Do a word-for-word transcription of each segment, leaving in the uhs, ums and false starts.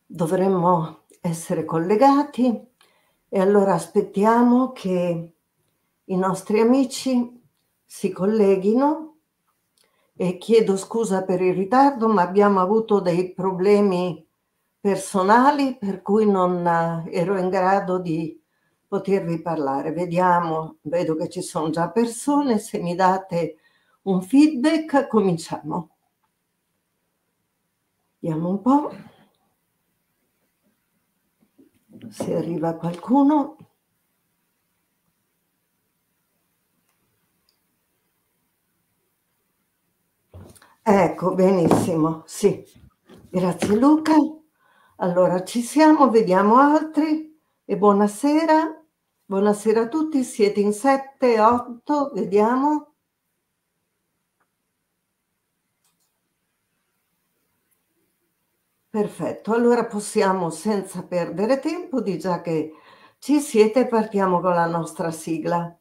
Dovremmo essere collegati e allora aspettiamo che i nostri amici si colleghino e chiedo scusa per il ritardo, ma abbiamo avuto dei problemi personali per cui non ero in grado di potervi parlare. Vediamo, vedo che ci sono già persone, se mi date un feedback cominciamo. Vediamo un po' se arriva qualcuno. Ecco, benissimo, sì. Grazie Luca. Allora ci siamo, vediamo altri e buonasera. Buonasera a tutti, siete in sette, otto, vediamo. Perfetto, allora possiamo senza perdere tempo, di già che ci siete, partiamo con la nostra sigla.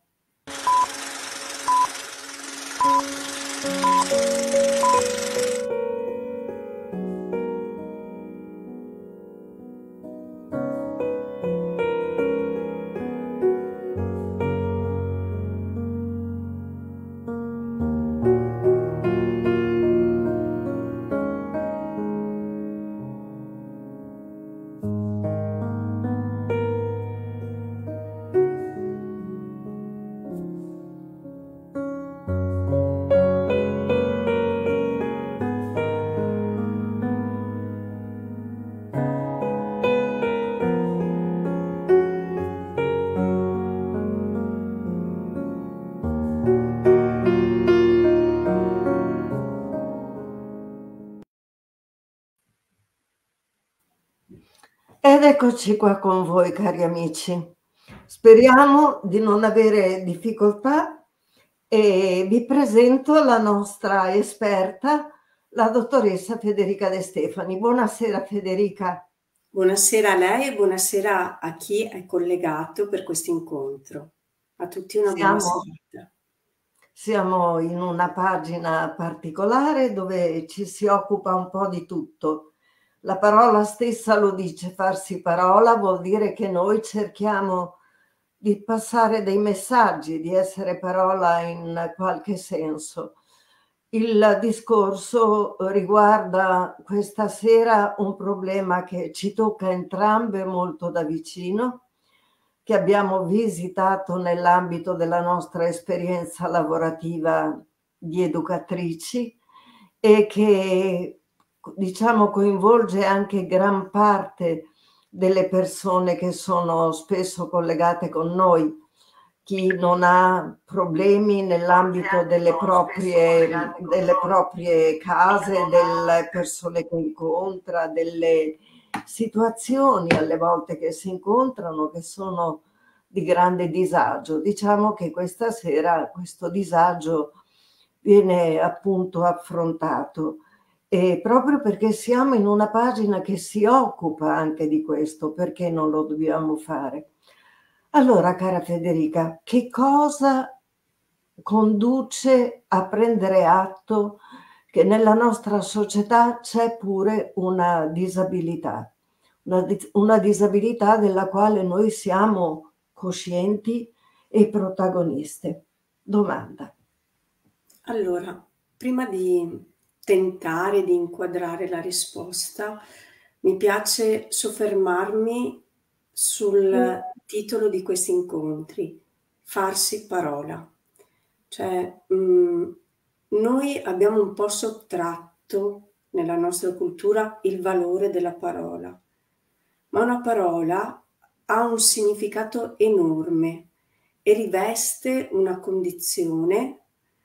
Ed eccoci qua con voi cari amici. Speriamo di non avere difficoltà e vi presento la nostra esperta, la dottoressa Federica De Stefani. Buonasera Federica. Buonasera a lei e buonasera a chi è collegato per questo incontro. A tutti una buona Siamo, serata. siamo in una pagina particolare dove ci si occupa un po' di tutto. La parola stessa lo dice, farsi parola vuol dire che noi cerchiamo di passare dei messaggi, di essere parola in qualche senso. Il discorso riguarda questa sera un problema che ci tocca entrambe molto da vicino, che abbiamo visitato nell'ambito della nostra esperienza lavorativa di educatrici e che, diciamo, coinvolge anche gran parte delle persone che sono spesso collegate con noi. Chi non ha problemi nell'ambito delle proprie, delle proprie case, delle persone che incontra, delle situazioni alle volte che si incontrano che sono di grande disagio. Diciamo che questa sera questo disagio viene appunto affrontato. E proprio perché siamo in una pagina che si occupa anche di questo, perché non lo dobbiamo fare? Allora, cara Federica, che cosa conduce a prendere atto che nella nostra società c'è pure una disabilità, una, una disabilità della quale noi siamo coscienti e protagoniste? Domanda. Allora, prima di tentare di inquadrare la risposta, mi piace soffermarmi sul titolo di questi incontri, farsi parola. Cioè, mh, noi abbiamo un po' sottratto nella nostra cultura il valore della parola, ma una parola ha un significato enorme e riveste una condizione,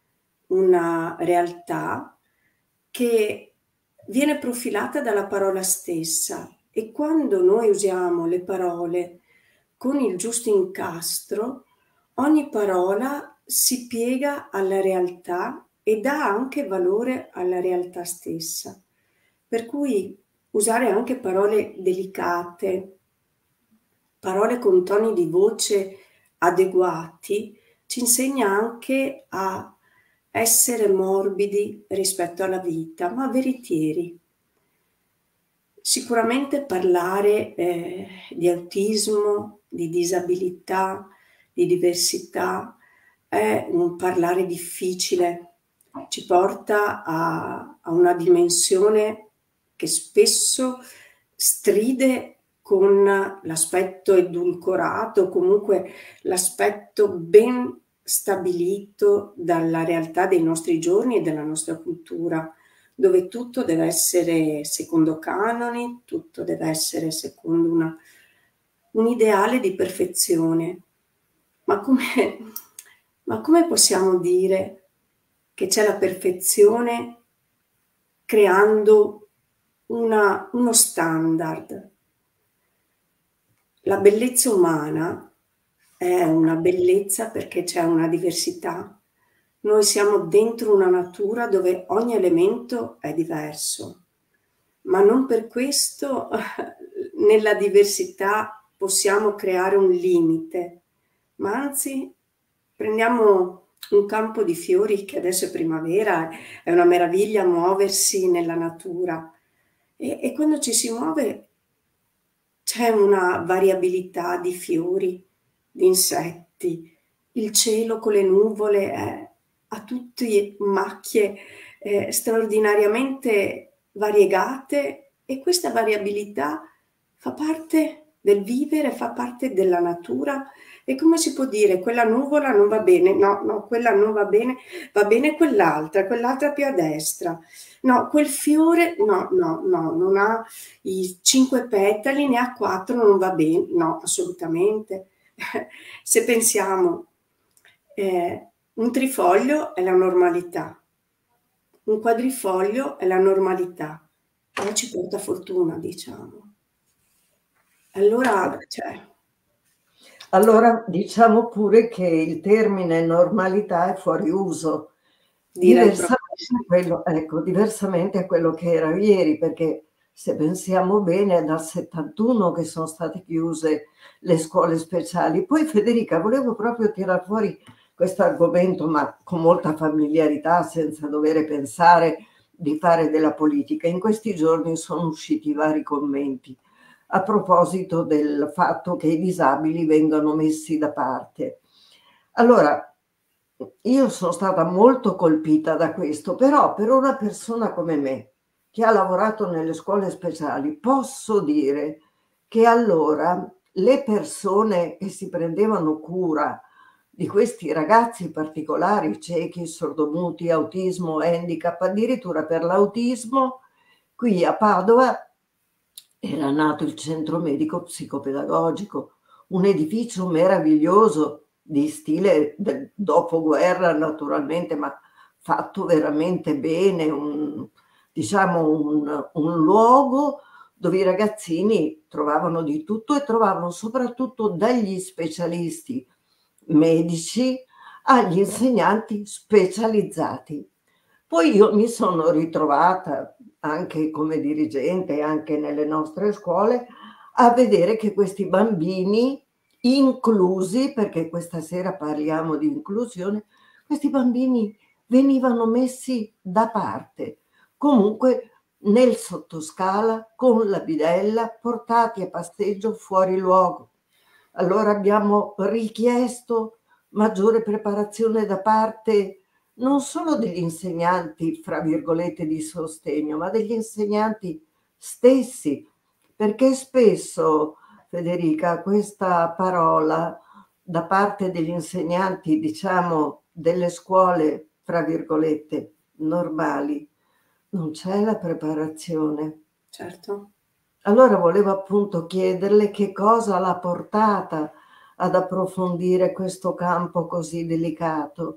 una realtà che viene profilata dalla parola stessa, e quando noi usiamo le parole con il giusto incastro, ogni parola si piega alla realtà e dà anche valore alla realtà stessa. Per cui usare anche parole delicate, parole con toni di voce adeguati, ci insegna anche a essere morbidi rispetto alla vita, ma veritieri. Sicuramente parlare eh, di autismo, di disabilità, di diversità è un parlare difficile, ci porta a, a una dimensione che spesso stride con l'aspetto edulcorato, comunque l'aspetto ben stabilito dalla realtà dei nostri giorni e della nostra cultura, dove tutto deve essere secondo canoni, tutto deve essere secondo una, un ideale di perfezione. Ma come, ma come possiamo dire che c'è la perfezione creando una, uno standard? La bellezza umana è una bellezza perché c'è una diversità. Noi siamo dentro una natura dove ogni elemento è diverso, ma non per questo nella diversità possiamo creare un limite, ma anzi prendiamo un campo di fiori che adesso è primavera, è una meraviglia muoversi nella natura e, e quando ci si muove c'è una variabilità di fiori, di insetti, il cielo con le nuvole è, ha tutte macchie eh, straordinariamente variegate e questa variabilità fa parte del vivere, fa parte della natura. E come si può dire, quella nuvola non va bene, no, no, quella non va bene, va bene quell'altra, quell'altra più a destra, no, quel fiore, no, no, no, non ha i cinque petali, ne ha quattro, non va bene, no, assolutamente. Se pensiamo, eh, un trifoglio è la normalità, un quadrifoglio è la normalità, però ci porta fortuna, diciamo. Allora, cioè, Allora diciamo pure che il termine normalità è fuori uso, direi diversamente proprio sì. a quello, ecco, diversamente a quello che era ieri, perché se pensiamo bene è dal settantuno che sono state chiuse le scuole speciali. Poi Federica, volevo proprio tirar fuori questo argomento, ma con molta familiarità, senza dover pensare di fare della politica. In questi giorni sono usciti vari commenti a proposito del fatto che i disabili vengano messi da parte. Allora, io sono stata molto colpita da questo, però per una persona come me, che ha lavorato nelle scuole speciali, posso dire che allora le persone che si prendevano cura di questi ragazzi particolari, ciechi, sordomuti, autismo, handicap, addirittura per l'autismo, qui a Padova era nato il centro medico psicopedagogico, un edificio meraviglioso di stile del dopoguerra naturalmente, ma fatto veramente bene, un, diciamo un, un luogo dove i ragazzini trovavano di tutto e trovavano soprattutto dagli specialisti medici agli insegnanti specializzati. Poi io mi sono ritrovata anche come dirigente, anche nelle nostre scuole, a vedere che questi bambini inclusi, perché questa sera parliamo di inclusione, questi bambini venivano messi da parte, comunque nel sottoscala, con la bidella, portati a passeggio fuori luogo. Allora abbiamo richiesto maggiore preparazione da parte non solo degli insegnanti, fra virgolette, di sostegno, ma degli insegnanti stessi, perché spesso, Federica, questa parola da parte degli insegnanti, diciamo, delle scuole, fra virgolette, normali, non c'è la preparazione. Certo. Allora volevo appunto chiederle che cosa l'ha portata ad approfondire questo campo così delicato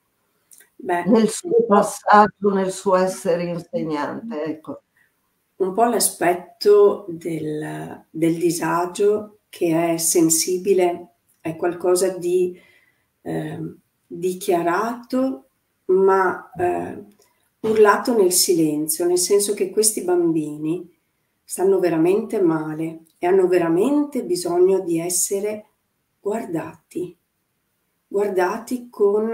Beh, nel un suo po', passato, nel suo essere insegnante, ecco. un po' l'aspetto del, del disagio che è sensibile, è qualcosa di eh, dichiarato, ma eh, urlato nel silenzio, nel senso che questi bambini stanno veramente male e hanno veramente bisogno di essere guardati, guardati con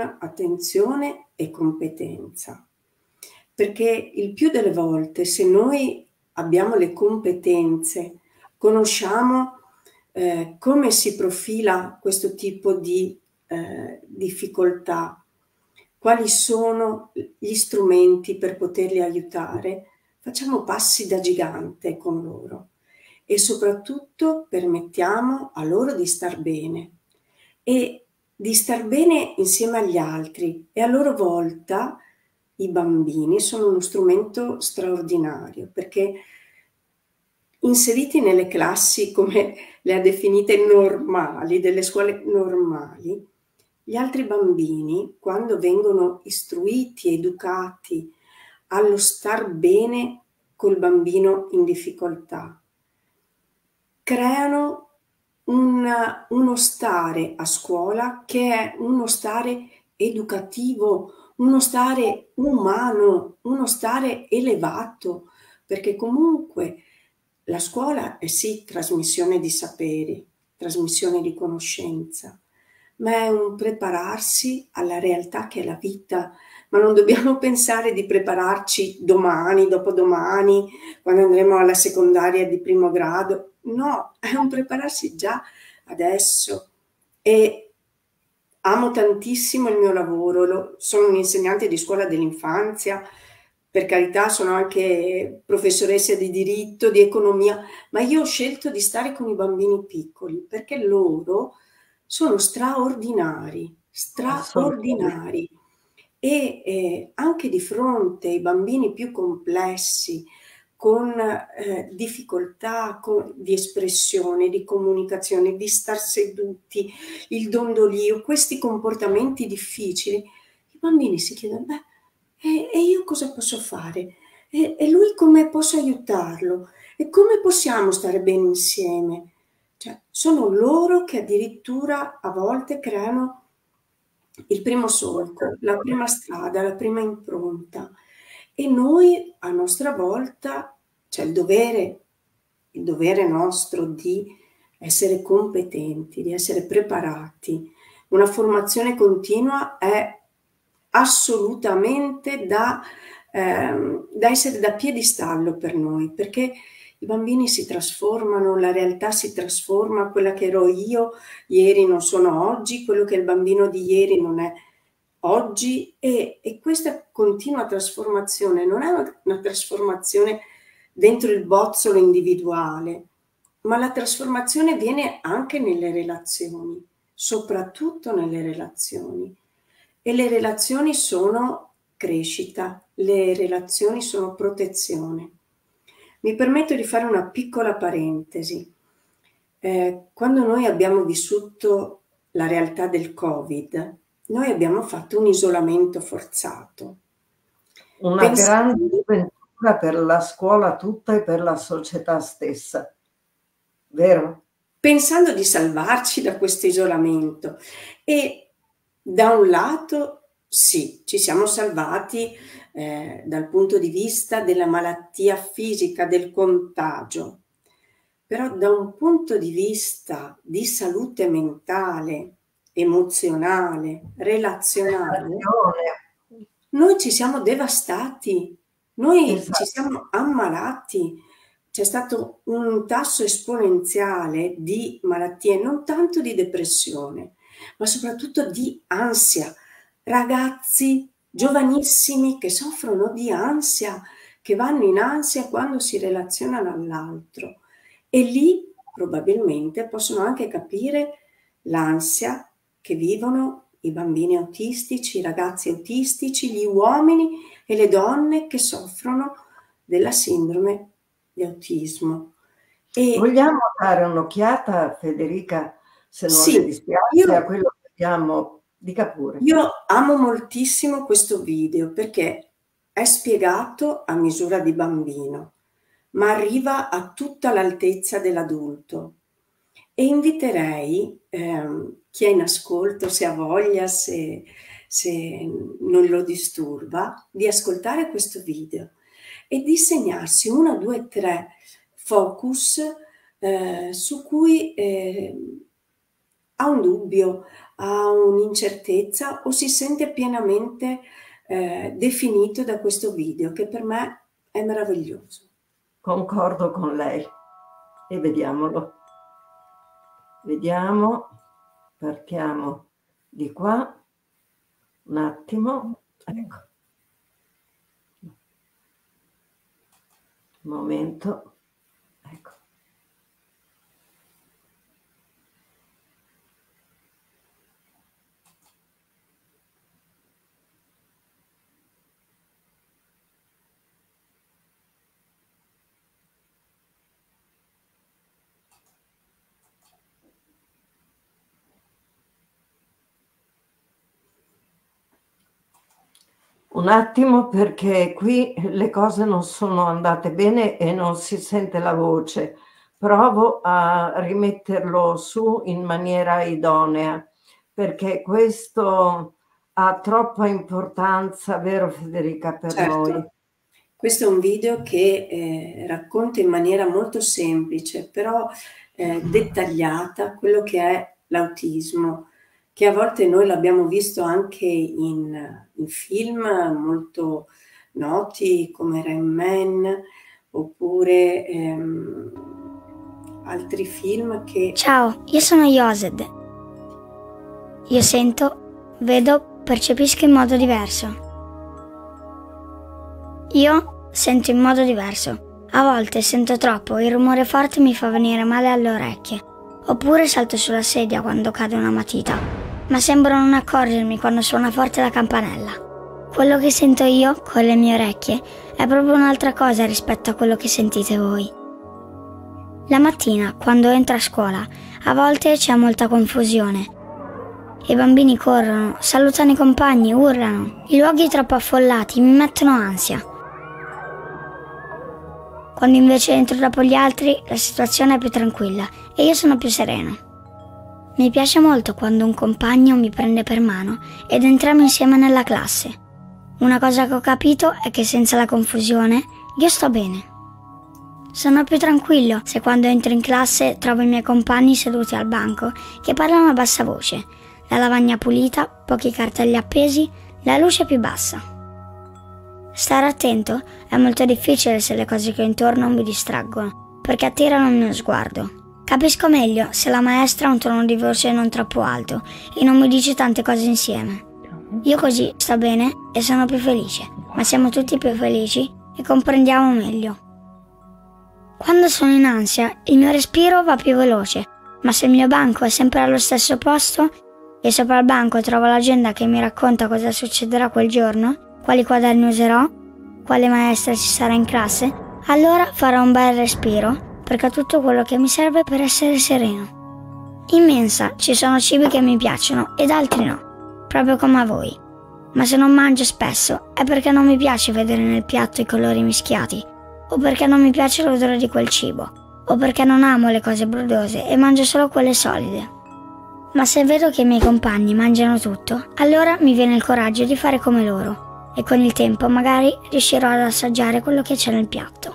attenzione e competenza. Perché il più delle volte, se noi abbiamo le competenze, conosciamo eh, come si profila questo tipo di eh, difficoltà, quali sono gli strumenti per poterli aiutare, facciamo passi da gigante con loro e soprattutto permettiamo a loro di star bene e di star bene insieme agli altri, e a loro volta i bambini sono uno strumento straordinario, perché inseriti nelle classi, come le ha definite, normali, delle scuole normali, gli altri bambini, quando vengono istruiti, educati allo star bene col bambino in difficoltà, creano una, uno stare a scuola che è uno stare educativo, uno stare umano, uno stare elevato, perché comunque la scuola è sì trasmissione di saperi, trasmissione di conoscenza, ma è un prepararsi alla realtà che è la vita. Ma non dobbiamo pensare di prepararci domani, dopodomani, quando andremo alla secondaria di primo grado. No, è un prepararsi già adesso. E amo tantissimo il mio lavoro, lo, sono un'insegnante di scuola dell'infanzia, per carità sono anche professoressa di diritto, di economia, ma io ho scelto di stare con i bambini piccoli perché loro sono straordinari, straordinari. E eh, anche di fronte ai bambini più complessi, con eh, difficoltà con, di espressione, di comunicazione, di star seduti, il dondolio, questi comportamenti difficili, i bambini si chiedono, beh, e, e io cosa posso fare? E, e lui come posso aiutarlo? E come possiamo stare bene insieme? Cioè, sono loro che addirittura a volte creano il primo solco, la prima strada, la prima impronta. E noi a nostra volta c'è il dovere, il dovere nostro di essere competenti, di essere preparati. Una formazione continua è assolutamente da, ehm, da essere da piedistallo per noi, perché i bambini si trasformano, la realtà si trasforma, quella che ero io ieri non sono oggi, quello che è il bambino di ieri non è oggi, e, e questa continua trasformazione non è una, una trasformazione dentro il bozzolo individuale, ma la trasformazione viene anche nelle relazioni, soprattutto nelle relazioni. E le relazioni sono crescita, le relazioni sono protezione. Mi permetto di fare una piccola parentesi. Eh, quando noi abbiamo vissuto la realtà del Covid, noi abbiamo fatto un isolamento forzato. Una Pensando... grande sventura per la scuola tutta e per la società stessa, vero? Pensando di salvarci da questo isolamento, e da un lato sì, ci siamo salvati eh, dal punto di vista della malattia fisica, del contagio, però da un punto di vista di salute mentale, emozionale, relazionale, noi ci siamo devastati, noi esatto. Ci siamo ammalati. C'è stato un tasso esponenziale di malattie, non tanto di depressione, ma soprattutto di ansia. Ragazzi giovanissimi che soffrono di ansia, che vanno in ansia quando si relazionano all'altro. E lì probabilmente possono anche capire l'ansia che vivono i bambini autistici, i ragazzi autistici, gli uomini e le donne che soffrono della sindrome di autismo. E vogliamo dare un'occhiata, Federica, se non sì, le dispiace, io, a quello che abbiamo, dica pure. Io amo moltissimo questo video perché è spiegato a misura di bambino, ma arriva a tutta l'altezza dell'adulto. E inviterei ehm, chi è in ascolto, se ha voglia, se, se non lo disturba, di ascoltare questo video e di segnarsi uno, due, tre focus eh, su cui eh, ha un dubbio, ha un'incertezza o si sente pienamente eh, definito da questo video, che per me è meraviglioso. Concordo con lei. E vediamolo. Vediamo, partiamo di qua, un attimo, ecco. Un momento, ecco. Un attimo, perché qui le cose non sono andate bene e non si sente la voce. Provo a rimetterlo su in maniera idonea, perché questo ha troppa importanza, vero Federica, per Certo. noi? Questo è un video che eh, racconta in maniera molto semplice, però eh, dettagliata, quello che è l'autismo, che a volte noi l'abbiamo visto anche in, in film molto noti come Rain Man, oppure ehm, altri film che... Ciao, io sono Yosed. Io sento, vedo, percepisco in modo diverso. Io sento in modo diverso. A volte sento troppo e il rumore forte mi fa venire male alle orecchie. Oppure salto sulla sedia quando cade una matita. Ma sembro non accorgermi quando suona forte la campanella. Quello che sento io, con le mie orecchie, è proprio un'altra cosa rispetto a quello che sentite voi. La mattina, quando entro a scuola, a volte c'è molta confusione. I bambini corrono, salutano i compagni, urlano. I luoghi troppo affollati mi mettono ansia. Quando invece entro dopo gli altri, la situazione è più tranquilla e io sono più sereno. Mi piace molto quando un compagno mi prende per mano ed entriamo insieme nella classe. Una cosa che ho capito è che senza la confusione io sto bene. Sono più tranquillo se quando entro in classe trovo i miei compagni seduti al banco che parlano a bassa voce, la lavagna pulita, pochi cartelli appesi, la luce più bassa. Stare attento è molto difficile se le cose che ho intorno mi distraggono, perché attirano il mio sguardo. Capisco meglio se la maestra ha un tono di voce non troppo alto e non mi dice tante cose insieme. Io così sto bene e sono più felice, ma siamo tutti più felici e comprendiamo meglio. Quando sono in ansia, il mio respiro va più veloce, ma se il mio banco è sempre allo stesso posto e sopra il banco trovo l'agenda che mi racconta cosa succederà quel giorno, quali quaderni userò, quale maestra ci sarà in classe, allora farò un bel respiro perché ho tutto quello che mi serve per essere sereno. In mensa ci sono cibi che mi piacciono ed altri no, proprio come a voi. Ma se non mangio spesso è perché non mi piace vedere nel piatto i colori mischiati, o perché non mi piace l'odore di quel cibo, o perché non amo le cose brodose e mangio solo quelle solide. Ma se vedo che i miei compagni mangiano tutto, allora mi viene il coraggio di fare come loro. E con il tempo magari riuscirò ad assaggiare quello che c'è nel piatto.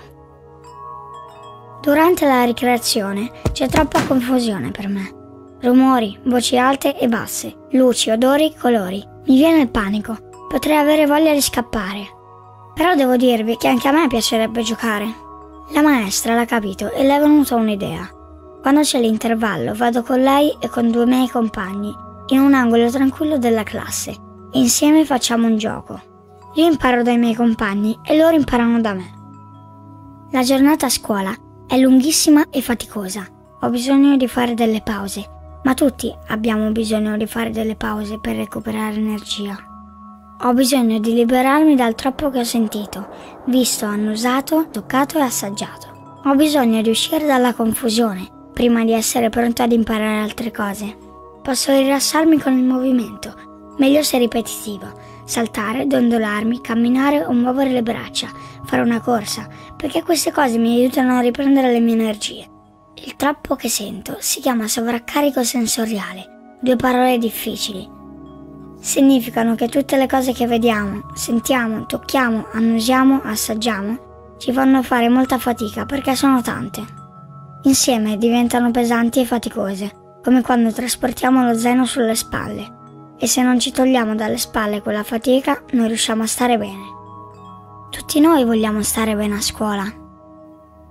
Durante la ricreazione c'è troppa confusione per me. Rumori, voci alte e basse, luci, odori, colori. Mi viene il panico. Potrei avere voglia di scappare. Però devo dirvi che anche a me piacerebbe giocare. La maestra l'ha capito e le è venuta un'idea. Quando c'è l'intervallo vado con lei e con due miei compagni in un angolo tranquillo della classe. Insieme facciamo un gioco. Io imparo dai miei compagni e loro imparano da me. La giornata a scuola è lunghissima e faticosa. Ho bisogno di fare delle pause, ma tutti abbiamo bisogno di fare delle pause per recuperare energia. Ho bisogno di liberarmi dal troppo che ho sentito, visto, annusato, toccato e assaggiato. Ho bisogno di uscire dalla confusione prima di essere pronto ad imparare altre cose. Posso rilassarmi con il movimento, meglio se ripetitivo. Saltare, dondolarmi, camminare o muovere le braccia, fare una corsa, perché queste cose mi aiutano a riprendere le mie energie. Il troppo che sento si chiama sovraccarico sensoriale, due parole difficili. Significano che tutte le cose che vediamo, sentiamo, tocchiamo, annusiamo, assaggiamo, ci fanno fare molta fatica perché sono tante. Insieme diventano pesanti e faticose, come quando trasportiamo lo zaino sulle spalle. E se non ci togliamo dalle spalle quella fatica, non riusciamo a stare bene. Tutti noi vogliamo stare bene a scuola.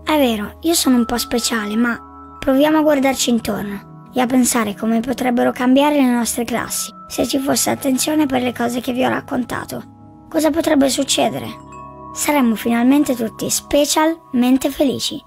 È vero, io sono un po' speciale, ma proviamo a guardarci intorno e a pensare come potrebbero cambiare le nostre classi se ci fosse attenzione per le cose che vi ho raccontato. Cosa potrebbe succedere? Saremmo finalmente tutti specialmente felici.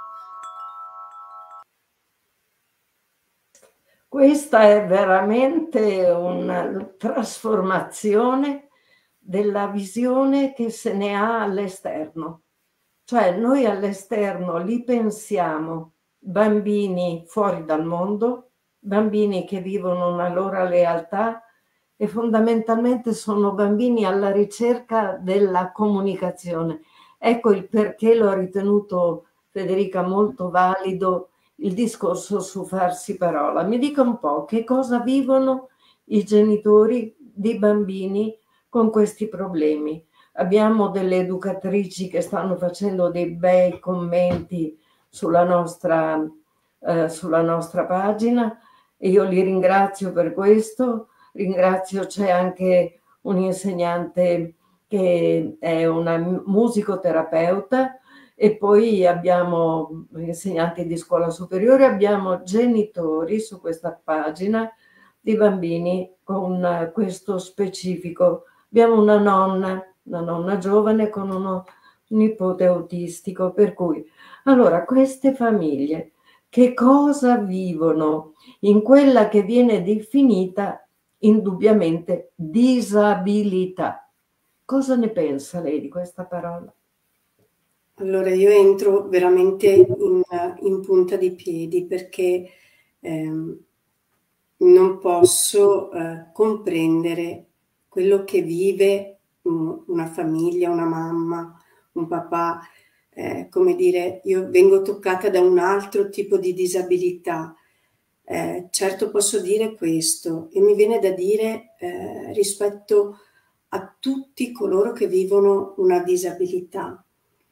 Questa è veramente una trasformazione della visione che se ne ha all'esterno. Cioè noi all'esterno li pensiamo bambini fuori dal mondo, bambini che vivono una loro realtà e fondamentalmente sono bambini alla ricerca della comunicazione. Ecco il perché l'ho ritenuto, Federica, molto valido il discorso su farsi parola. Mi dica un po' che cosa vivono i genitori di bambini con questi problemi. Abbiamo delle educatrici che stanno facendo dei bei commenti sulla nostra, eh, sulla nostra pagina e io li ringrazio per questo. Ringrazio, c'è anche un insegnante che è una musicoterapeuta e poi abbiamo insegnanti di scuola superiore, abbiamo genitori su questa pagina di bambini con questo specifico. Abbiamo una nonna, una nonna giovane con uno nipote autistico, per cui allora queste famiglie che cosa vivono in quella che viene definita indubbiamente disabilità? Cosa ne pensa lei di questa parola? Allora io entro veramente in, in punta di piedi perché ehm, non posso eh, comprendere quello che vive um, una famiglia, una mamma, un papà. Eh, come dire, io vengo toccata da un altro tipo di disabilità. Eh, certo posso dire questo e mi viene da dire eh, rispetto a tutti coloro che vivono una disabilità.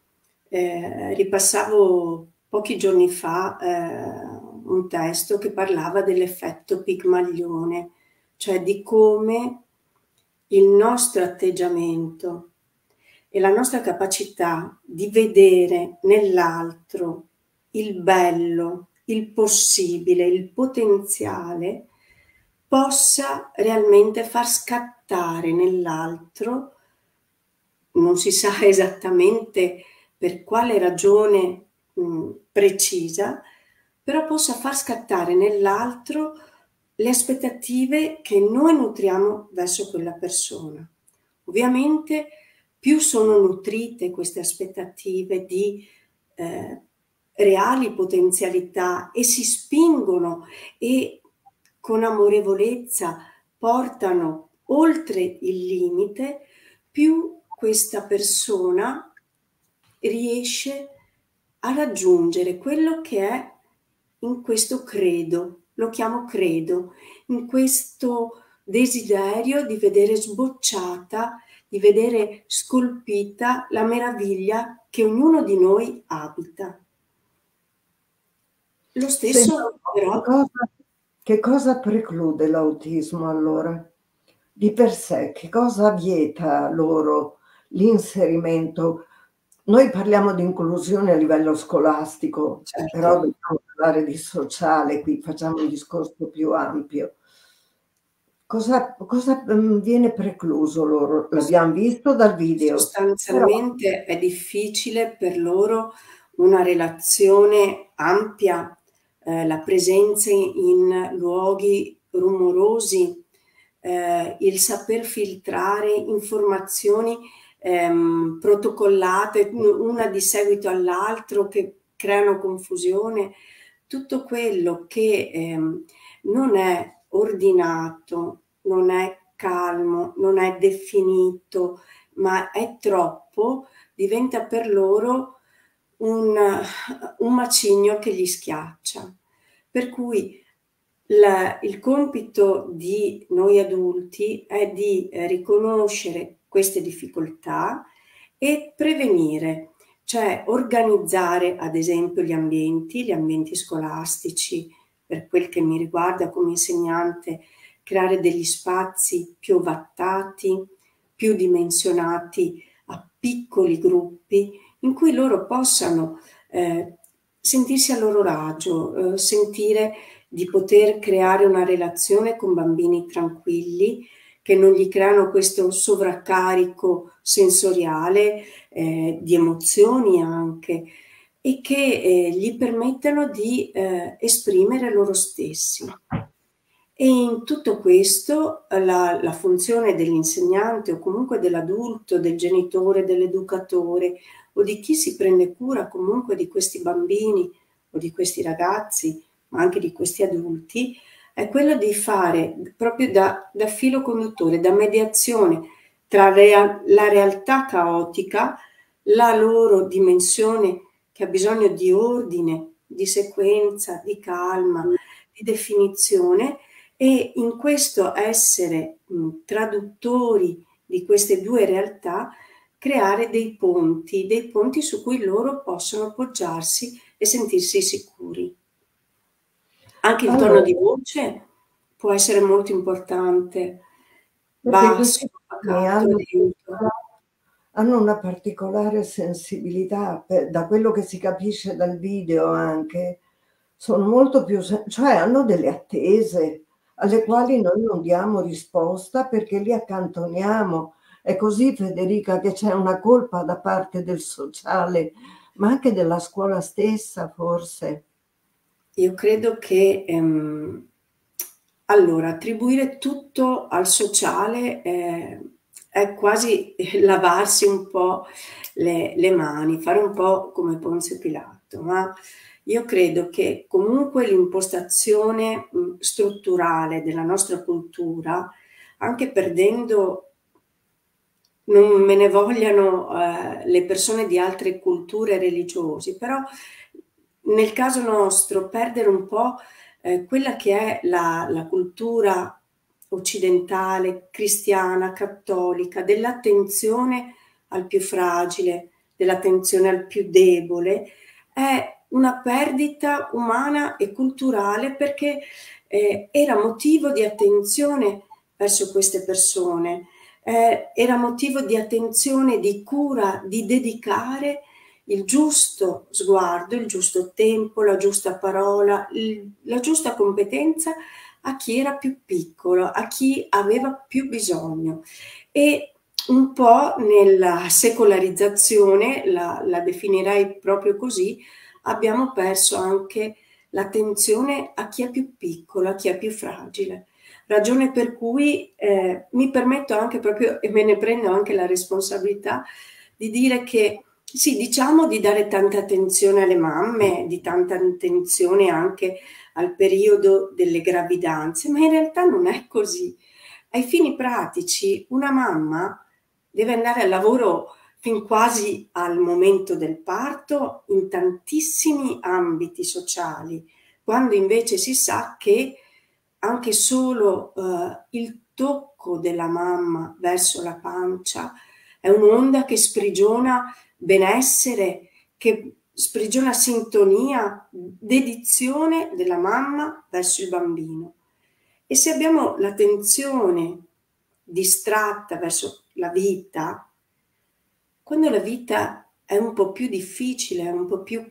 Eh, ripassavo pochi giorni fa eh, un testo che parlava dell'effetto Pigmalione, cioè di come il nostro atteggiamento e la nostra capacità di vedere nell'altro il bello, il possibile, il potenziale, possa realmente far scattare nell'altro, non si sa esattamente per quale ragione mh, precisa, però possa far scattare nell'altro le aspettative che noi nutriamo verso quella persona. Ovviamente più sono nutrite queste aspettative di eh, reali potenzialità e si spingono e con amorevolezza portano oltre il limite, più questa persona riesce a raggiungere quello che è in questo credo, lo chiamo credo, in questo desiderio di vedere sbocciata, di vedere scolpita la meraviglia che ognuno di noi abita. Lo stesso però... Che cosa, che cosa preclude l'autismo allora? Di per sé, che cosa vieta loro l'inserimento? Noi parliamo di inclusione a livello scolastico, Certo. però dobbiamo parlare di sociale, qui facciamo un discorso più ampio. Cosa, cosa viene precluso loro? L'abbiamo visto dal video. Sostanzialmente però... è difficile per loro una relazione ampia, eh, la presenza in luoghi rumorosi, eh, il saper filtrare informazioni ehm, protocollate una di seguito all'altro che creano confusione, tutto quello che ehm, non è ordinato, non è calmo, non è definito, ma è troppo, diventa per loro un, un macigno che li schiaccia. Per cui la, il compito di noi adulti è di eh, riconoscere queste difficoltà e prevenire, cioè organizzare ad esempio gli ambienti, gli ambienti scolastici, per quel che mi riguarda come insegnante, creare degli spazi più ovattati, più dimensionati a piccoli gruppi in cui loro possano eh, sentirsi a loro agio, eh, sentire di poter creare una relazione con bambini tranquilli, che non gli creano questo sovraccarico sensoriale, eh, di emozioni anche, e che eh, gli permettano di eh, esprimere loro stessi. E in tutto questo la, la funzione dell'insegnante o comunque dell'adulto, del genitore, dell'educatore o di chi si prende cura comunque di questi bambini o di questi ragazzi, ma anche di questi adulti, è quello di fare proprio da, da filo conduttore, da mediazione tra rea- la realtà caotica, la loro dimensione che ha bisogno di ordine, di sequenza, di calma, di definizione, e in questo essere mh, traduttori di queste due realtà, creare dei ponti, dei ponti su cui loro possono appoggiarsi e sentirsi sicuri. Anche il Allora, tono di voce può essere molto importante, perché questi basso, bambini pacato, hanno, lento. hanno una particolare sensibilità, per- da quello che si capisce dal video anche, sono molto più, sen- cioè hanno delle attese alle quali noi non diamo risposta perché li accantoniamo. È così, Federica, che c'è una colpa da parte del sociale, ma anche della scuola stessa, forse. Io credo che ehm, allora, attribuire tutto al sociale eh, è quasi lavarsi un po' le, le mani, fare un po' come Ponzio Pilato, ma io credo che comunque l'impostazione mh, strutturale della nostra cultura, anche perdendo, non me ne vogliano eh, le persone di altre culture religiose, però nel caso nostro perdere un po' eh, quella che è la, la cultura occidentale, cristiana, cattolica, dell'attenzione al più fragile, dell'attenzione al più debole, è una perdita umana e culturale, perché eh, era motivo di attenzione verso queste persone, eh, era motivo di attenzione, di cura, di dedicare il giusto sguardo, il giusto tempo, la giusta parola, il, la giusta competenza a chi era più piccolo, a chi aveva più bisogno. E un po' nella secolarizzazione, la, la definirei proprio così, abbiamo perso anche l'attenzione a chi è più piccolo, a chi è più fragile. Ragione per cui eh, mi permetto anche proprio, e me ne prendo anche la responsabilità, di dire che sì, diciamo di dare tanta attenzione alle mamme, di tanta attenzione anche al periodo delle gravidanze, ma in realtà non è così. Ai fini pratici, una mamma deve andare al lavoro fin quasi al momento del parto in tantissimi ambiti sociali, quando invece si sa che anche solo eh, il tocco della mamma verso la pancia è un'onda che sprigiona benessere, che sprigiona sintonia, dedizione della mamma verso il bambino. E se abbiamo l'attenzione distratta verso la vita, quando la vita è un po' più difficile, è un po' più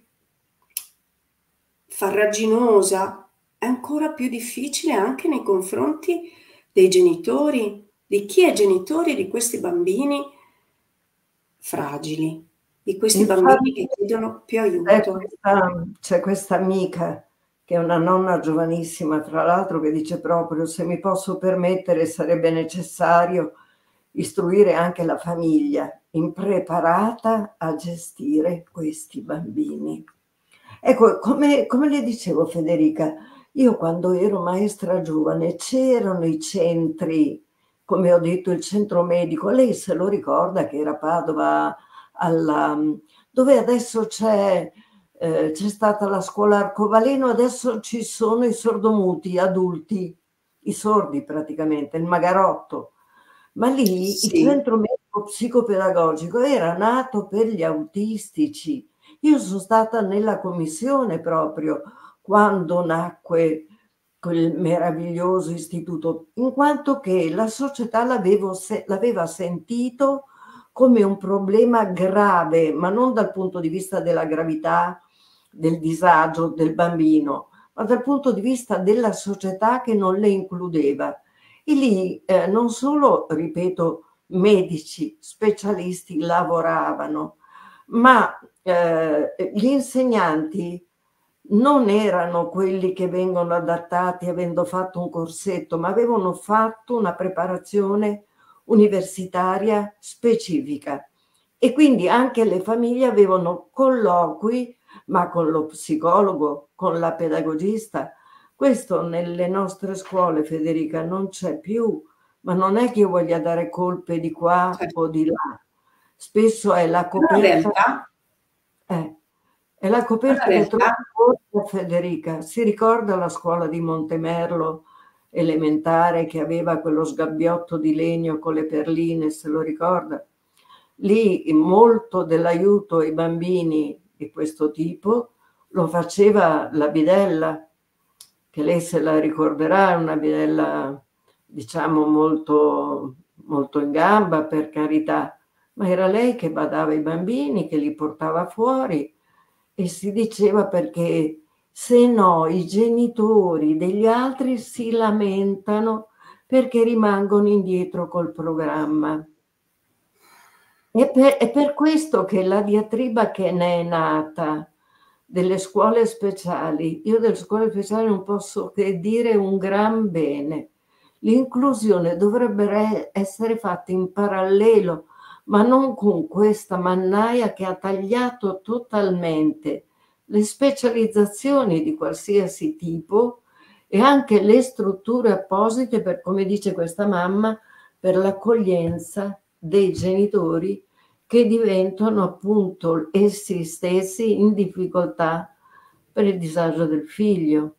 farraginosa, è ancora più difficile anche nei confronti dei genitori, di chi è genitore di questi bambini fragili, di questi bambini che Infatti, chiedono più c'è aiuto. questa, c'è questa amica che è una nonna giovanissima, tra l'altro, che dice proprio: se mi posso permettere, sarebbe necessario istruire anche la famiglia impreparata a gestire questi bambini. Ecco, come, come le dicevo, Federica, io quando ero maestra giovane c'erano i centri, come ho detto, il centro medico, lei se lo ricorda che era a Padova, alla, dove adesso c'è, eh, c'è stata la scuola Arcobaleno, adesso ci sono i sordomuti adulti, i sordi praticamente, il Magarotto. Ma lì il Sì, centro medico psicopedagogico era nato per gli autistici. Io sono stata nella commissione proprio quando nacque quel meraviglioso istituto, in quanto che la società l'avevo se- l'aveva sentito come un problema grave, ma non dal punto di vista della gravità del disagio del bambino, ma dal punto di vista della società che non le includeva. E lì eh, non solo, ripeto, medici, specialisti lavoravano, ma eh, gli insegnanti non erano quelli che vengono adattati avendo fatto un corsetto, ma avevano fatto una preparazione universitaria specifica. E quindi anche le famiglie avevano colloqui, ma con lo psicologo, con la pedagogista. Questo nelle nostre scuole, Federica, non c'è più, ma non è che io voglia dare colpe di qua Certo. o di là. Spesso è la Però in coperta, realtà, eh, è la però in coperta che trova realtà Federica. Si ricorda la scuola di Montemerlo elementare che aveva quello sgabbiotto di legno con le perline, se lo ricorda? Lì molto dell'aiuto ai bambini di questo tipo lo faceva la bidella, che lei se la ricorderà, una bidella diciamo molto, molto in gamba, per carità, ma era lei che badava i bambini, che li portava fuori, e si diceva perché se no i genitori degli altri si lamentano perché rimangono indietro col programma. È per, è per questo che la diatriba che ne è nata delle scuole speciali, io delle scuole speciali non posso che dire un gran bene. L'inclusione dovrebbe essere fatta in parallelo, ma non con questa mannaia che ha tagliato totalmente le specializzazioni di qualsiasi tipo e anche le strutture apposite per, come dice questa mamma, per l'accoglienza dei genitori che diventano appunto essi stessi in difficoltà per il disagio del figlio.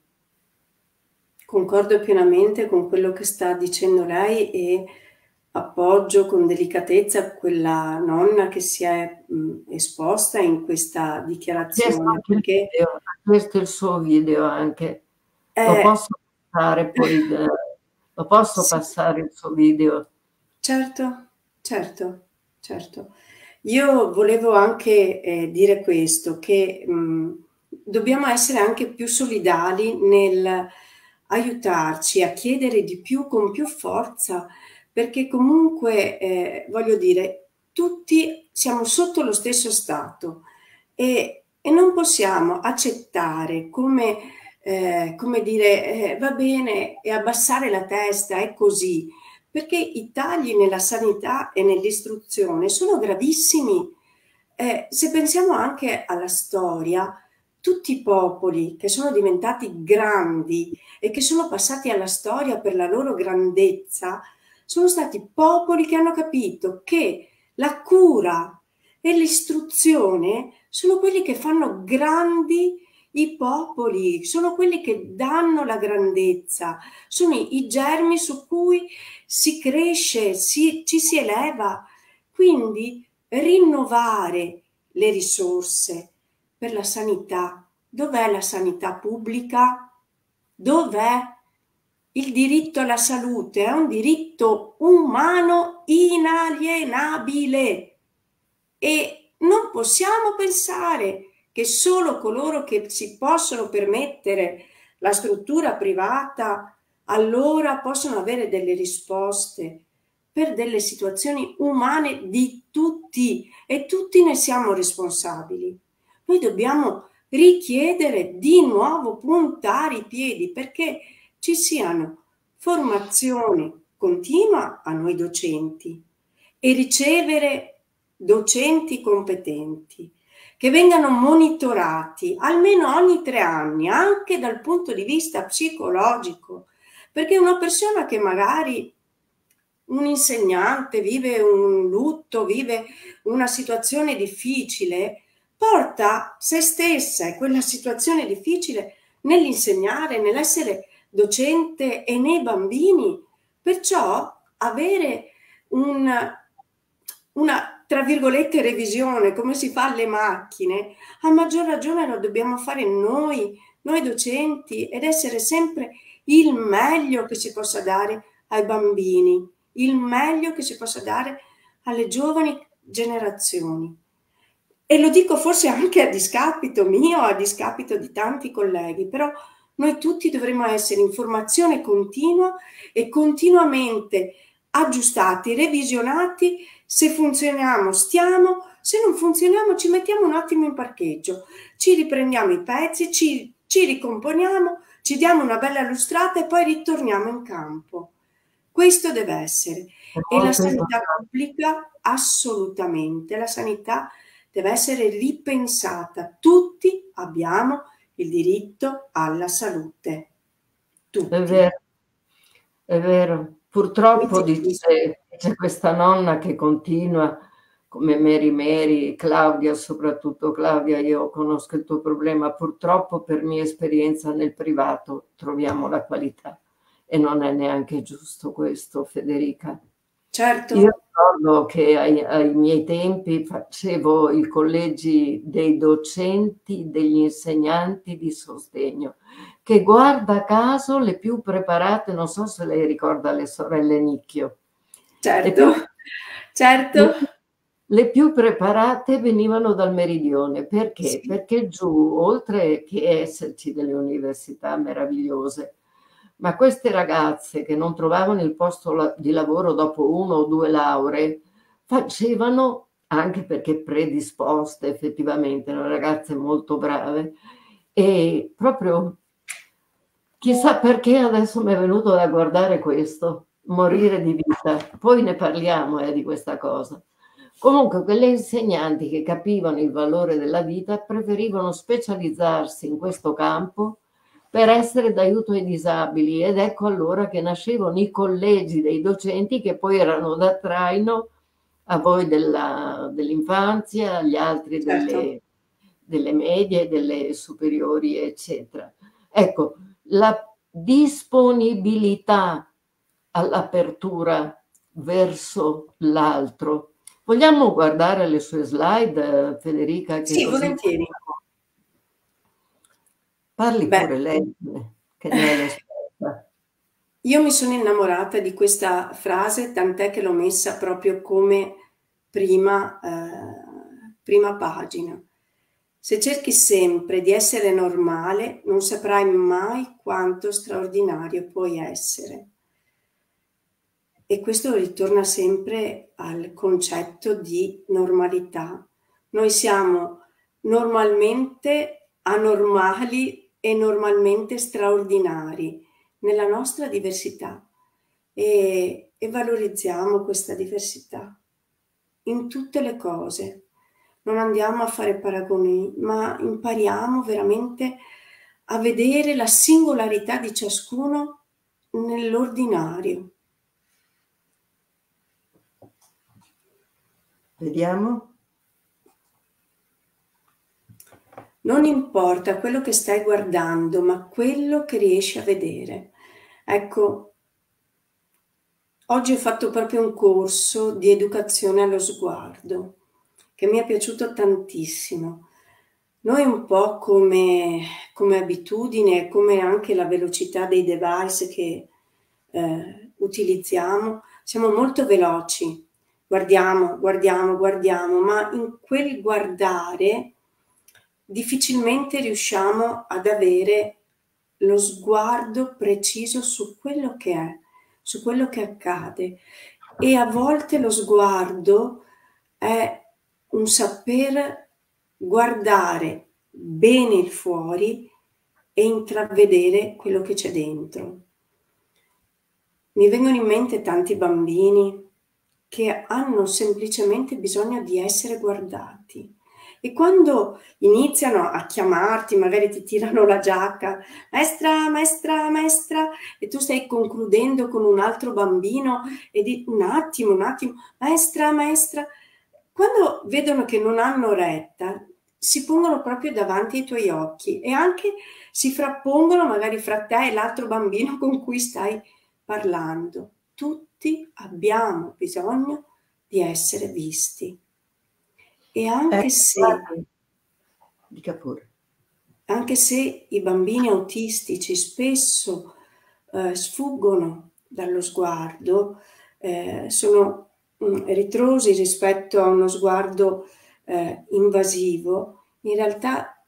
concordo pienamente con quello che sta dicendo lei e appoggio con delicatezza quella nonna che si è mh, esposta in questa dichiarazione, Anche il perché video, questo è il suo video anche. Lo è... posso passare poi, eh, lo posso Sì, passare il suo video. certo, certo, certo. Io volevo anche eh, dire questo, che mh, dobbiamo essere anche più solidali nel aiutarci a chiedere di più con più forza, perché comunque, eh, voglio dire, tutti siamo sotto lo stesso stato e, e non possiamo accettare come, eh, come dire, eh, va bene, e abbassare la testa, è così, perché i tagli nella sanità e nell'istruzione sono gravissimi. Eh, se pensiamo anche alla storia, tutti i popoli che sono diventati grandi e che sono passati alla storia per la loro grandezza, sono stati popoli che hanno capito che la cura e l'istruzione sono quelli che fanno grandi i popoli, sono quelli che danno la grandezza, sono i, i germi su cui si cresce, si, ci si eleva. Quindi rinnovare le risorse per la sanità. Dov'è la sanità pubblica? Dov'è? Il diritto alla salute è un diritto umano inalienabile e non possiamo pensare che solo coloro che si possono permettere la struttura privata allora possono avere delle risposte per delle situazioni umane di tutti e tutti ne siamo responsabili. Noi dobbiamo richiedere di nuovo, puntare i piedi perché ci siano formazione continua a noi docenti e ricevere docenti competenti che vengano monitorati almeno ogni tre anni, anche dal punto di vista psicologico, perché una persona che magari un insegnante vive un lutto, vive una situazione difficile, porta se stessa e quella situazione difficile nell'insegnare, nell'essere docente e nei bambini. Perciò avere un, una, tra virgolette, revisione, come si fa alle macchine, a maggior ragione lo dobbiamo fare noi, noi docenti, ed essere sempre il meglio che si possa dare ai bambini, il meglio che si possa dare alle giovani generazioni. e lo dico forse anche a discapito mio, a discapito di tanti colleghi, però noi tutti dovremmo essere in formazione continua e continuamente aggiustati, revisionati. Se funzioniamo stiamo, se non funzioniamo ci mettiamo un attimo in parcheggio, ci riprendiamo i pezzi, ci, ci ricomponiamo, ci diamo una bella lustrata e poi ritorniamo in campo. Questo deve essere. E la sanità pubblica, assolutamente, la sanità deve essere ripensata. Tutti abbiamo il diritto alla salute. Tutti. È vero, è vero. Purtroppo dice, c'è questa nonna che continua, come Mary Mary, Claudia soprattutto. Claudia, io conosco il tuo problema, purtroppo per mia esperienza nel privato troviamo la qualità e non è neanche giusto questo, Federica. Certo. Io ricordo che ai, ai miei tempi facevo i collegi dei docenti, degli insegnanti di sostegno, che guarda caso le più preparate, non so se lei ricorda le sorelle Nicchio. Certo, le più, certo. Le, le più preparate venivano dal meridione, perché? Sì. Perché giù, oltre che esserci delle università meravigliose, ma queste ragazze che non trovavano il posto di lavoro dopo uno o due lauree, facevano, anche perché predisposte effettivamente, erano ragazze molto brave, e proprio chissà perché adesso mi è venuto da guardare questo, morire di vita, poi ne parliamo eh, di questa cosa. Comunque quelle insegnanti che capivano il valore della vita preferivano specializzarsi in questo campo per essere d'aiuto ai disabili, ed ecco allora che nascevano i collegi dei docenti che poi erano da traino a voi della, dell'infanzia, agli altri Certo. delle, delle medie, delle superiori, eccetera. Ecco, la disponibilità all'apertura verso l'altro. Vogliamo guardare le sue slide, Federica? Che sì, così volentieri. Parli Beh, pure lei, che ne è l'esperta. Io mi sono innamorata di questa frase, tant'è che l'ho messa proprio come prima, eh, prima pagina. Se cerchi sempre di essere normale, non saprai mai quanto straordinario puoi essere. E questo ritorna sempre al concetto di normalità. Noi siamo normalmente anormali e normalmente straordinari nella nostra diversità e, e valorizziamo questa diversità in tutte le cose. Non andiamo a fare paragoni, ma impariamo veramente a vedere la singolarità di ciascuno nell'ordinario. Vediamo. Non importa quello che stai guardando, ma quello che riesci a vedere. Ecco, oggi ho fatto proprio un corso di educazione allo sguardo, che mi è piaciuto tantissimo. Noi un po' come, come abitudine, come anche la velocità dei device che eh, utilizziamo, siamo molto veloci. Guardiamo, guardiamo, guardiamo, ma in quel guardare difficilmente riusciamo ad avere lo sguardo preciso su quello che è, su quello che accade. E a volte lo sguardo è un saper guardare bene il fuori e intravedere quello che c'è dentro. Mi vengono in mente tanti bambini che hanno semplicemente bisogno di essere guardati. E quando iniziano a chiamarti, magari ti tirano la giacca, maestra, maestra, maestra, e tu stai concludendo con un altro bambino e di un attimo, un attimo, maestra, maestra, quando vedono che non hanno retta, si pongono proprio davanti ai tuoi occhi e anche si frappongono magari fra te e l'altro bambino con cui stai parlando. Tutti abbiamo bisogno di essere visti. E anche Eh, se, dica pure. anche se i bambini autistici spesso eh, sfuggono dallo sguardo, eh, sono mh, ritrosi rispetto a uno sguardo eh, invasivo, in realtà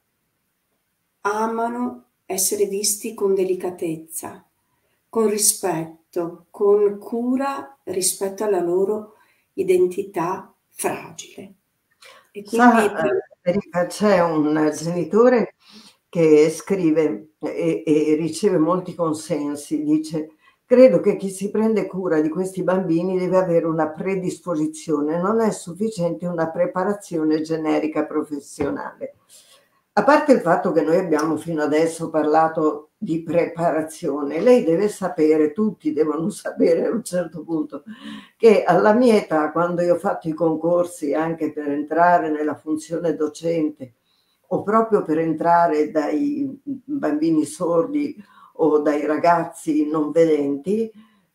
amano essere visti con delicatezza, con rispetto, con cura rispetto alla loro identità fragile. E quindi Sa, Erika, c'è un genitore che scrive e, e riceve molti consensi, dice: credo che chi si prende cura di questi bambini deve avere una predisposizione, non è sufficiente una preparazione generica professionale. A parte il fatto che noi abbiamo fino adesso parlato di preparazione, lei deve sapere, tutti devono sapere a un certo punto, che alla mia età, quando io ho fatto i concorsi anche per entrare nella funzione docente o proprio per entrare dai bambini sordi o dai ragazzi non vedenti,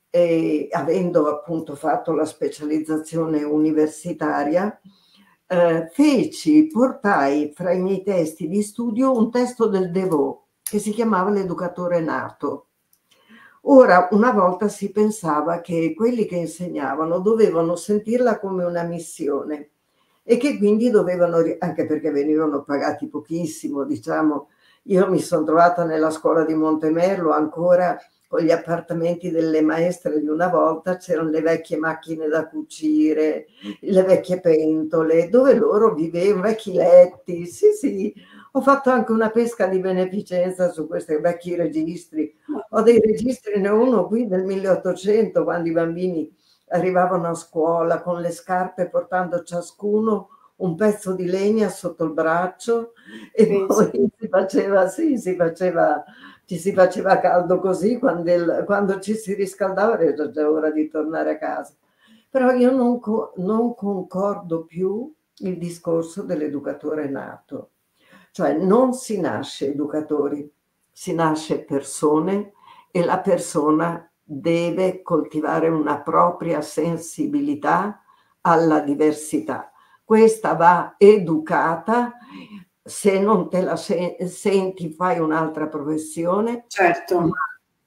e avendo appunto fatto la specializzazione universitaria, eh, feci, portai fra i miei testi di studio un testo del Devaux che si chiamava L'educatore nato. Ora, una volta si pensava che quelli che insegnavano dovevano sentirla come una missione e che quindi dovevano, anche perché venivano pagati pochissimo, diciamo, io mi sono trovata nella scuola di Montemerlo ancora con gli appartamenti delle maestre di una volta, c'erano le vecchie macchine da cucire, le vecchie pentole, dove loro vivevano, vecchi letti, sì sì, ho fatto anche una pesca di beneficenza su questi vecchi registri, ho dei registri, ne ho uno qui del milleottocento, quando i bambini arrivavano a scuola con le scarpe portando ciascuno un pezzo di legna sotto il braccio e penso. poi si faceva, sì, si faceva, ci si faceva caldo così, quando, il, quando ci si riscaldava era già ora di tornare a casa. Però io non, co non concordo più il discorso dell'educatore nato, cioè non si nasce educatori, si nasce persone e la persona deve coltivare una propria sensibilità alla diversità. Questa va educata, se non te la se senti fai un'altra professione. Certo. Ma,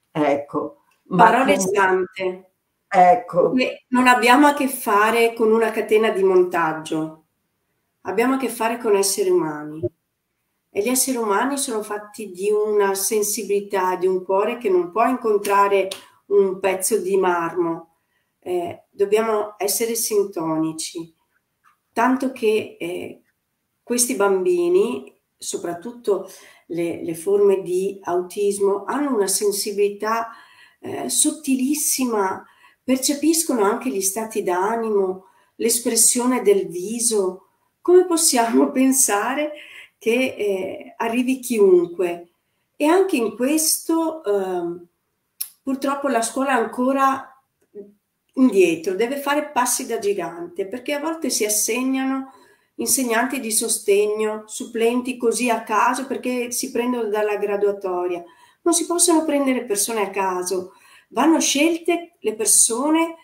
ecco. Parole sante. Ecco. Non abbiamo a che fare con una catena di montaggio, abbiamo a che fare con esseri umani. E gli esseri umani sono fatti di una sensibilità, di un cuore che non può incontrare un pezzo di marmo. Eh, dobbiamo essere sintonici, tanto che eh, questi bambini, soprattutto le, le forme di autismo, hanno una sensibilità eh, sottilissima, percepiscono anche gli stati d'animo, l'espressione del viso. Come possiamo pensare che eh, arrivi chiunque? E anche in questo eh, purtroppo la scuola è ancora indietro, deve fare passi da gigante, perché a volte si assegnano insegnanti di sostegno, supplenti così a caso perché si prendono dalla graduatoria. Non si possono prendere persone a caso, vanno scelte le persone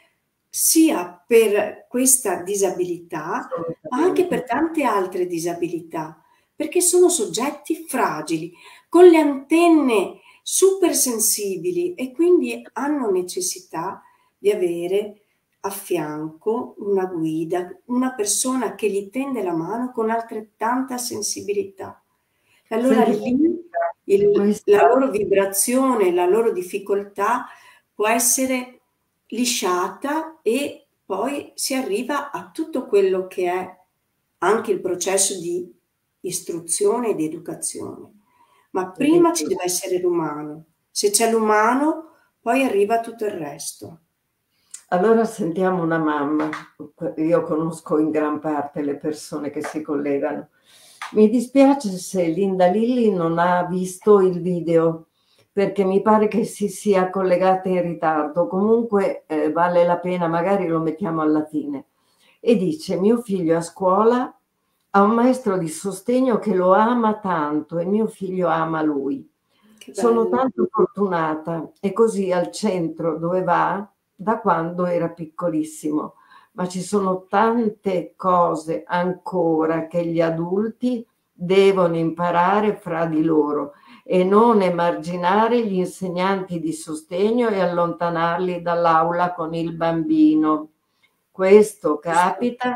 sia per questa disabilità, ma anche per tante altre disabilità, perché sono soggetti fragili, con le antenne super sensibili e quindi hanno necessità di avere a fianco una guida, una persona che gli tende la mano con altrettanta sensibilità. Allora lì il, la loro vibrazione, la loro difficoltà può essere lisciata e poi si arriva a tutto quello che è anche il processo di istruzione e di educazione. Ma prima ci deve essere l'umano. Se c'è l'umano, poi arriva tutto il resto. Allora sentiamo una mamma, io conosco in gran parte le persone che si collegano. Mi dispiace se Linda Lilli non ha visto il video, perché mi pare che si sia collegata in ritardo, comunque eh, vale la pena, magari lo mettiamo alla fine. E dice: mio figlio a scuola ha un maestro di sostegno che lo ama tanto e mio figlio ama lui. Sono tanto fortunata, e così al centro dove va da quando era piccolissimo, ma ci sono tante cose ancora che gli adulti devono imparare fra di loro e non emarginare gli insegnanti di sostegno e allontanarli dall'aula con il bambino. Questo capita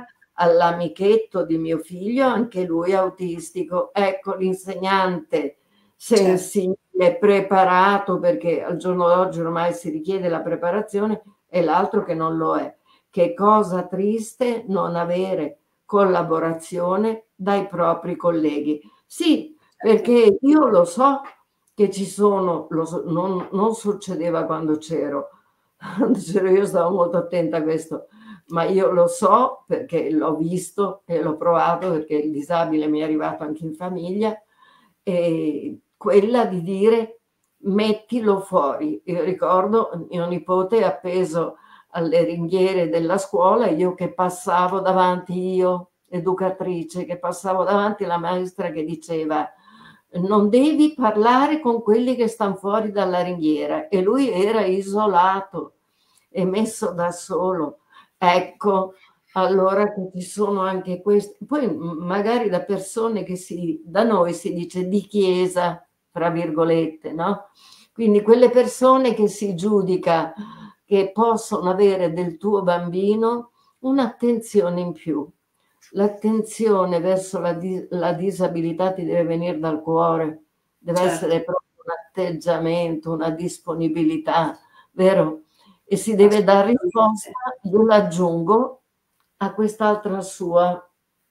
all'amichetto di mio figlio, anche lui autistico. Ecco, l'insegnante sensibile, certo, preparato, perché al giorno d'oggi ormai si richiede la preparazione, e l'altro che non lo è. Che cosa triste non avere collaborazione dai propri colleghi. Sì, perché io lo so che ci sono, lo so, non, non succedeva quando c'ero, quando c'ero io stavo molto attenta a questo, ma io lo so perché l'ho visto e l'ho provato, perché il disabile mi è arrivato anche in famiglia, e quella di dire mettilo fuori. Io ricordo mio nipote appeso alle ringhiere della scuola, io che passavo davanti, io educatrice, che passavo davanti la maestra che diceva non devi parlare con quelli che stanno fuori dalla ringhiera, e lui era isolato e messo da solo. Ecco, allora che ci sono anche questi, poi magari da persone che si, da noi si dice di chiesa, tra virgolette, no? Quindi quelle persone che si giudica che possono avere del tuo bambino un'attenzione in più. L'attenzione verso la, dis- la disabilità ti deve venire dal cuore, deve Certo. essere proprio un atteggiamento, una disponibilità, vero? E si deve dare risposta, io l'aggiungo, a quest'altra sua.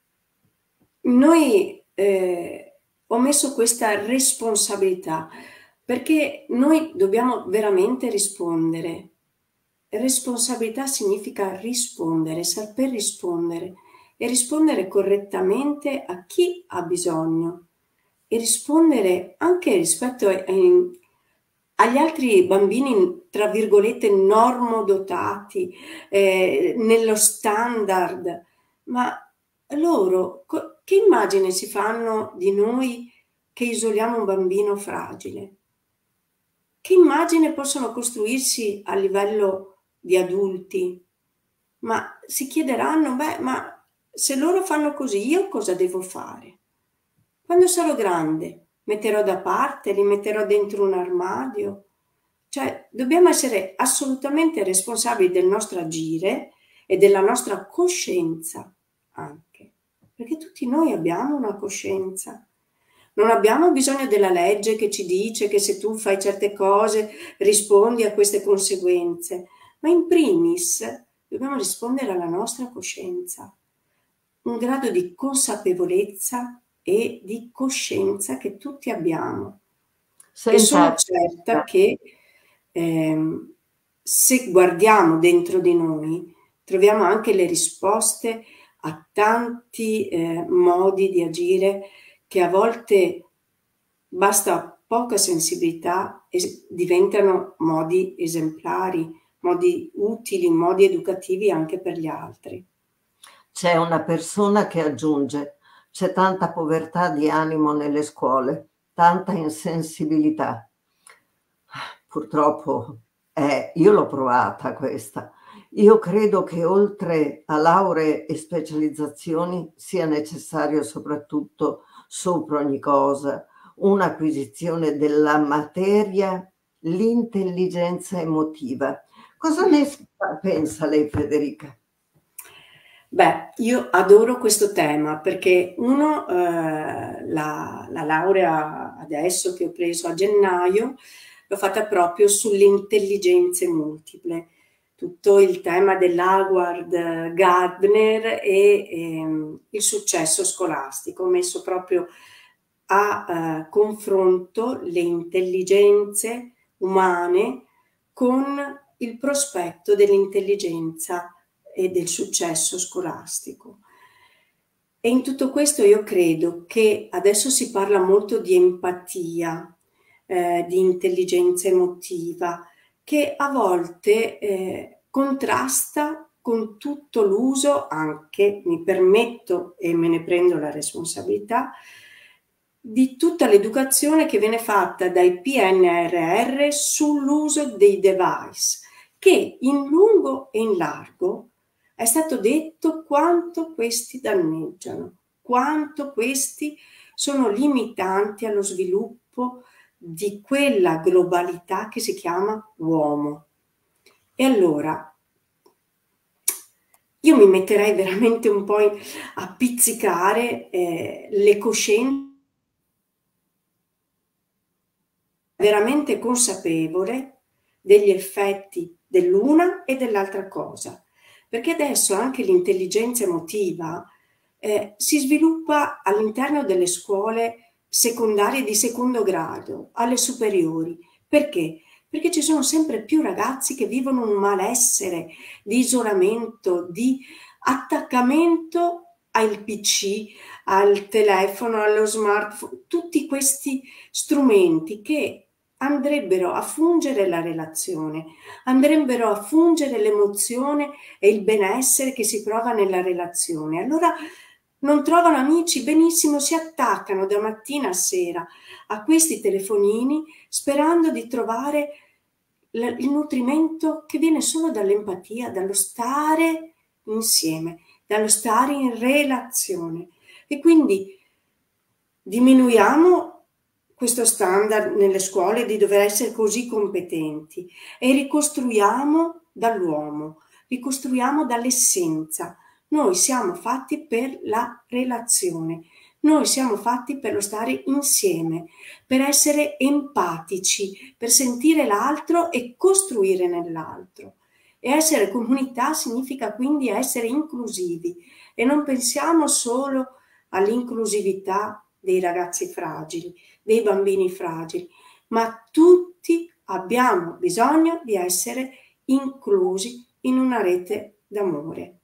Noi eh, ho messo questa responsabilità perché noi dobbiamo veramente rispondere. Responsabilità significa rispondere, saper rispondere e rispondere correttamente a chi ha bisogno e rispondere anche rispetto a, a, agli altri bambini, tra virgolette, normodotati, eh, nello standard, ma loro che immagine si fanno di noi che isoliamo un bambino fragile? Che immagine possono costruirsi a livello di adulti? Ma si chiederanno, beh, ma se loro fanno così, io cosa devo fare? Quando sarò grande, metterò da parte, li metterò dentro un armadio? Cioè, dobbiamo essere assolutamente responsabili del nostro agire e della nostra coscienza anche, perché tutti noi abbiamo una coscienza. Non abbiamo bisogno della legge che ci dice che se tu fai certe cose rispondi a queste conseguenze, ma in primis dobbiamo rispondere alla nostra coscienza, un grado di consapevolezza e di coscienza che tutti abbiamo. Senta, e sono certa che ehm, se guardiamo dentro di noi troviamo anche le risposte a tanti eh, modi di agire che a volte basta poca sensibilità e diventano modi esemplari, modi utili, modi educativi anche per gli altri. C'è una persona che aggiunge, c'è tanta povertà di animo nelle scuole, tanta insensibilità. Purtroppo, eh, io l'ho provata questa. Io credo che oltre a lauree e specializzazioni sia necessario soprattutto, sopra ogni cosa, un'acquisizione della materia, l'intelligenza emotiva. Cosa ne pensa lei, Federica? Beh, io adoro questo tema perché uno, eh, la, la laurea adesso che ho preso a gennaio, l'ho fatta proprio sulle intelligenze multiple, tutto il tema dell'Howard Gardner e ehm, il successo scolastico, ho messo proprio a eh, confronto le intelligenze umane con il prospetto dell'intelligenza e del successo scolastico. E in tutto questo io credo che adesso si parla molto di empatia, eh, di intelligenza emotiva, che a volte eh, contrasta con tutto l'uso, anche, mi permetto e me ne prendo la responsabilità, di tutta l'educazione che viene fatta dai P N R R sull'uso dei device, che in lungo e in largo è stato detto quanto questi danneggiano, quanto questi sono limitanti allo sviluppo di quella globalità che si chiama uomo. E allora, io mi metterei veramente un po' a pizzicare eh, le coscienze, veramente consapevole degli effetti dell'una e dell'altra cosa, perché adesso anche l'intelligenza emotiva eh, si sviluppa all'interno delle scuole secondarie di secondo grado, alle superiori. Perché? Perché ci sono sempre più ragazzi che vivono un malessere di isolamento, di attaccamento al P C, al telefono, allo smartphone, tutti questi strumenti che andrebbero a fungere la relazione, andrebbero a fungere l'emozione e il benessere che si prova nella relazione. Allora non trovano amici, benissimo, si attaccano da mattina a sera a questi telefonini sperando di trovare il nutrimento che viene solo dall'empatia, dallo stare insieme, dallo stare in relazione. E quindi diminuiamo questo standard nelle scuole di dover essere così competenti e ricostruiamo dall'uomo, ricostruiamo dall'essenza. Noi siamo fatti per la relazione, noi siamo fatti per lo stare insieme, per essere empatici, per sentire l'altro e costruire nell'altro. E essere comunità significa quindi essere inclusivi e non pensiamo solo all'inclusività dei ragazzi fragili, dei bambini fragili, ma tutti abbiamo bisogno di essere inclusi in una rete d'amore.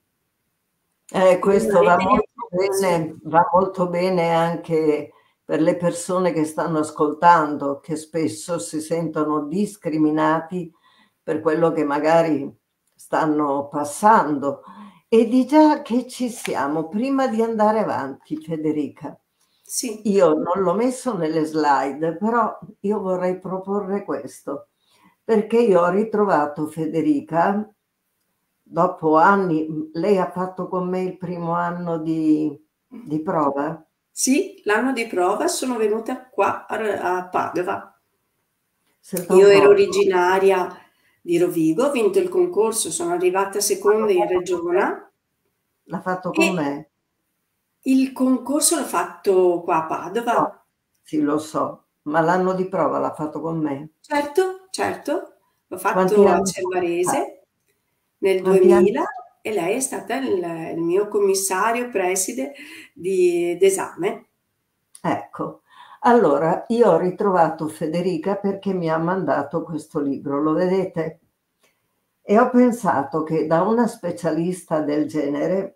Eh, questo va molto bene, va molto bene anche per le persone che stanno ascoltando, che spesso si sentono discriminati per quello che magari stanno passando. E di già che ci siamo, prima di andare avanti, Federica, sì. Io non l'ho messo nelle slide, però io vorrei proporre questo, perché io ho ritrovato Federica dopo anni. Lei ha fatto con me il primo anno di, di prova? Sì, l'anno di prova sono venuta qua a, a Padova. Senta un Io ero po'. originaria di Rovigo, ho vinto il concorso, sono arrivata seconda in regione. L'ha fatto con me? Il concorso l'ho fatto qua a Padova. No, sì, lo so, ma l'anno di prova l'ha fatto con me? Certo, certo, l'ho Quanti fatto a anni Cervarese fa? nel Quanti anni duemila e lei è stata il, il mio commissario preside di, d'esame. Ecco, allora io ho ritrovato Federica perché mi ha mandato questo libro, lo vedete? E ho pensato che da una specialista del genere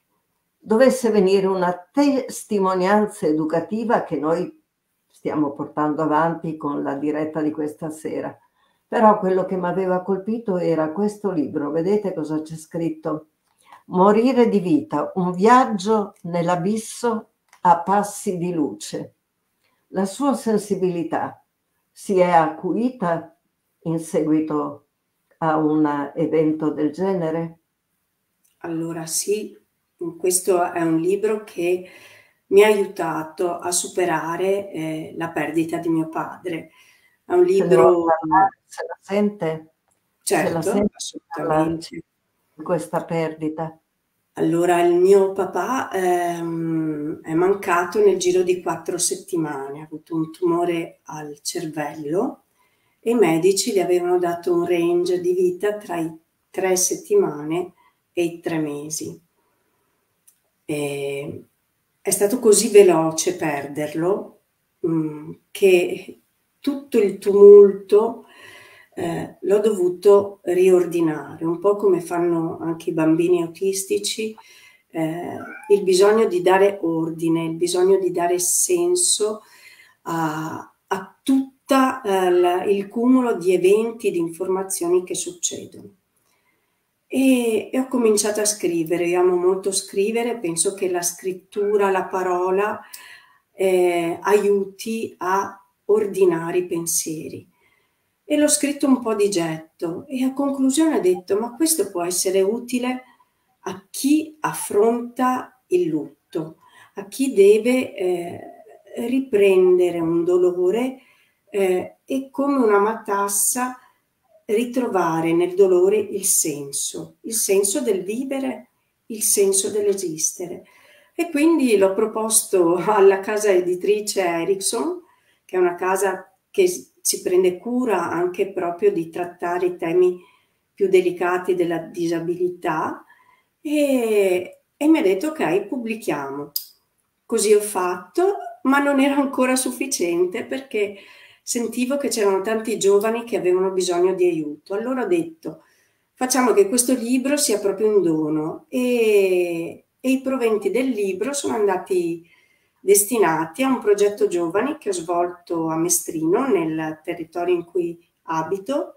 dovesse venire una testimonianza educativa che noi stiamo portando avanti con la diretta di questa sera. Però quello che mi aveva colpito era questo libro, vedete cosa c'è scritto? Morire di vita, un viaggio nell'abisso a passi di luce. La sua sensibilità si è acuita in seguito a un evento del genere? Allora sì, questo è un libro che mi ha aiutato a superare eh, la perdita di mio padre. È un Se ne vuole libro, parlare? Se la sente? Se la certo, sente parlare assolutamente. di questa perdita? Allora, il mio papà ehm, è mancato nel giro di quattro settimane, ha avuto un tumore al cervello e i medici gli avevano dato un range di vita tra i tre settimane e i tre mesi. E è stato così veloce perderlo mh, che tutto il tumulto eh, l'ho dovuto riordinare, un po' come fanno anche i bambini autistici, eh, il bisogno di dare ordine, il bisogno di dare senso a, a tutto il cumulo di eventi, di informazioni che succedono. E, e ho cominciato a scrivere, io amo molto scrivere, penso che la scrittura, la parola eh, aiuti a ordinare i pensieri. E l'ho scritto un po' di getto e a conclusione ho detto: ma questo può essere utile a chi affronta il lutto, a chi deve eh, riprendere un dolore eh, e come una matassa ritrovare nel dolore il senso, il senso del vivere il senso dell'esistere. E quindi l'ho proposto alla casa editrice Erickson, che è una casa che si prende cura anche proprio di trattare i temi più delicati della disabilità, e, e mi ha detto ok, pubblichiamo. Così ho fatto, ma non era ancora sufficiente perché sentivo che c'erano tanti giovani che avevano bisogno di aiuto. Allora ho detto, facciamo che questo libro sia proprio un dono, e, e i proventi del libro sono andati destinati a un progetto giovani che ho svolto a Mestrino, nel territorio in cui abito,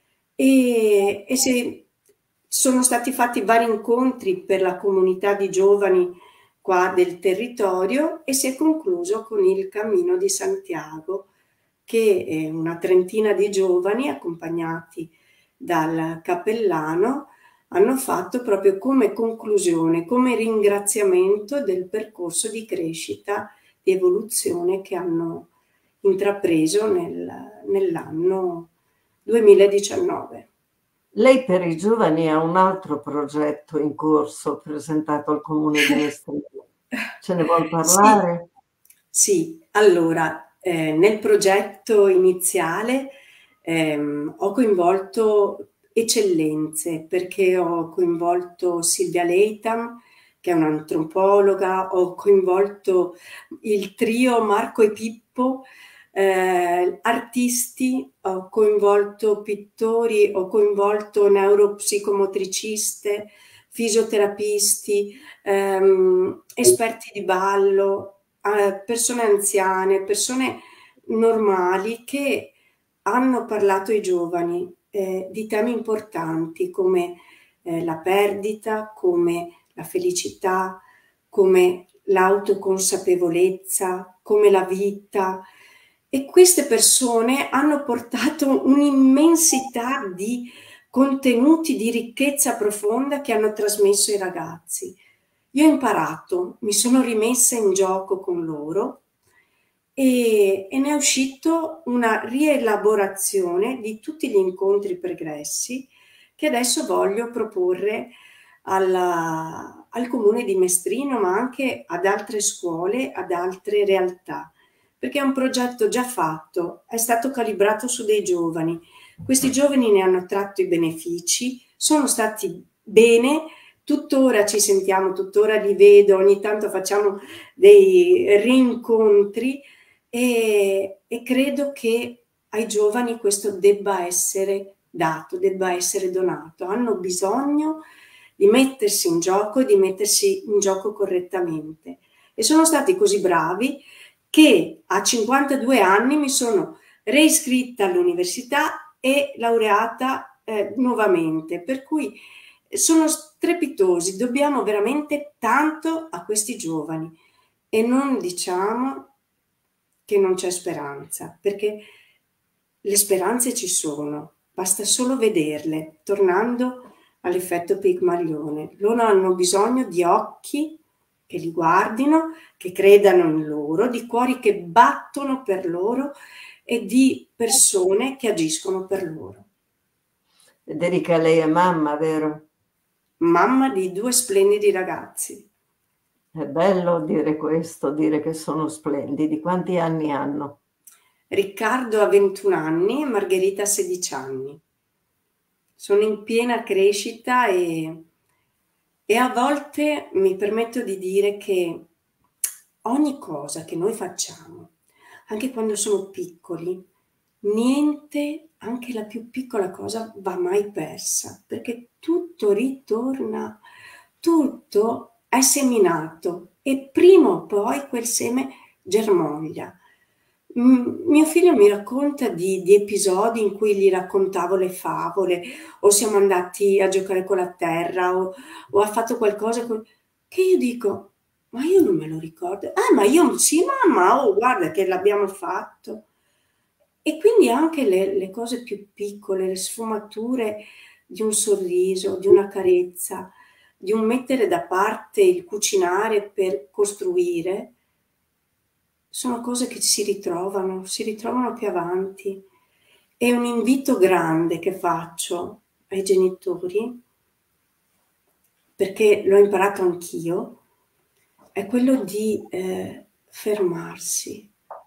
e, e se, sono stati fatti vari incontri per la comunità di giovani qua del territorio e si è concluso con il Cammino di Santiago, che è una trentina di giovani accompagnati dal cappellano hanno fatto proprio come conclusione, come ringraziamento del percorso di crescita, di evoluzione che hanno intrapreso nel, nell'anno duemiladiciannove. Lei per i giovani ha un altro progetto in corso presentato al Comune di Mestrino. Ce ne vuol parlare? Sì, sì. Allora, eh, nel progetto iniziale ehm, ho coinvolto eccellenze, perché ho coinvolto Silvia Leightam, che è un'antropologa, ho coinvolto il trio Marco e Pippo, eh, artisti, ho coinvolto pittori, ho coinvolto neuropsicomotriciste, fisioterapisti, ehm, esperti di ballo, eh, persone anziane, persone normali che hanno parlato ai giovani eh, di temi importanti come eh, la perdita, come la felicità, come l'autoconsapevolezza, come la vita. E queste persone hanno portato un'immensità di contenuti di ricchezza profonda che hanno trasmesso ai ragazzi. Io ho imparato, mi sono rimessa in gioco con loro e, e ne è uscito una rielaborazione di tutti gli incontri pregressi che adesso voglio proporre alla, al Comune di Mestrino, ma anche ad altre scuole, ad altre realtà, perché è un progetto già fatto, è stato calibrato su dei giovani. Questi giovani ne hanno tratto i benefici, sono stati bene, tuttora ci sentiamo, tuttora li vedo, ogni tanto facciamo dei rincontri e, e credo che ai giovani questo debba essere dato, debba essere donato. Hanno bisogno di mettersi in gioco e di mettersi in gioco correttamente. E sono stati così bravi che a cinquantadue anni mi sono reiscritta all'università e laureata eh, nuovamente, per cui sono strepitosi, dobbiamo veramente tanto a questi giovani e non diciamo che non c'è speranza, perché le speranze ci sono, basta solo vederle, tornando all'effetto Pigmalione. Loro hanno bisogno di occhi che li guardino, che credano in loro, di cuori che battono per loro e di persone che agiscono per loro. Federica, lei è mamma, vero? Mamma di due splendidi ragazzi. È bello dire questo, dire che sono splendidi. Quanti anni hanno? Riccardo ha ventuno anni e Margherita ha sedici anni. Sono in piena crescita e, e a volte mi permetto di dire che ogni cosa che noi facciamo, anche quando sono piccoli, niente, anche la più piccola cosa, va mai persa, perché tutto ritorna, tutto è seminato e prima o poi quel seme germoglia. Mm, mio figlio mi racconta di, di episodi in cui gli raccontavo le favole, o siamo andati a giocare con la terra, o, o ha fatto qualcosa con... che io dico, ma io non me lo ricordo. Ah, ma io sì, mamma, oh, guarda che l'abbiamo fatto. E quindi anche le, le cose più piccole, le sfumature di un sorriso, di una carezza, di un mettere da parte il cucinare per costruire, sono cose che si ritrovano, si ritrovano più avanti. È un invito grande che faccio ai genitori perché l'ho imparato anch'io, è quello di eh, fermarsi,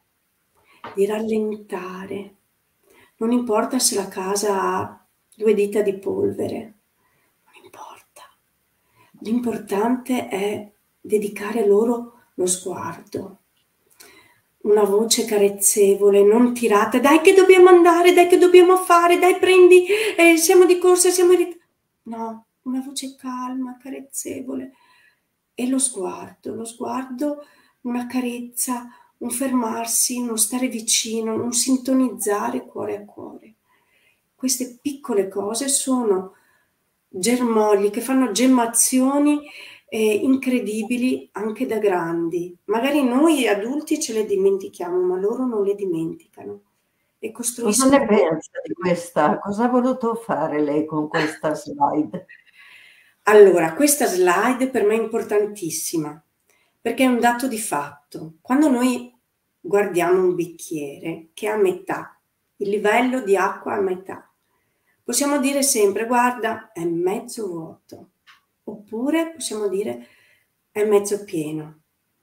di rallentare. Non importa se la casa ha due dita di polvere, non importa. L'importante è dedicare loro lo sguardo, una voce carezzevole, non tirata, dai che dobbiamo andare, dai che dobbiamo fare, dai prendi, eh, siamo di corsa, siamo in ritardo. No, una voce calma, carezzevole. E lo sguardo, lo sguardo, una carezza, un fermarsi, uno stare vicino, un sintonizzare cuore a cuore. Queste piccole cose sono germogli che fanno gemmazioni eh, incredibili anche da grandi. Magari noi adulti ce le dimentichiamo, ma loro non le dimenticano e Cosa costruiscono. ne pensa di questa? Cosa ha voluto fare lei con questa slide? Allora, questa slide per me è importantissima perché è un dato di fatto. Quando noi guardiamo un bicchiere che è a metà, il livello di acqua è a metà, possiamo dire sempre, guarda, è mezzo vuoto, oppure possiamo dire è mezzo pieno.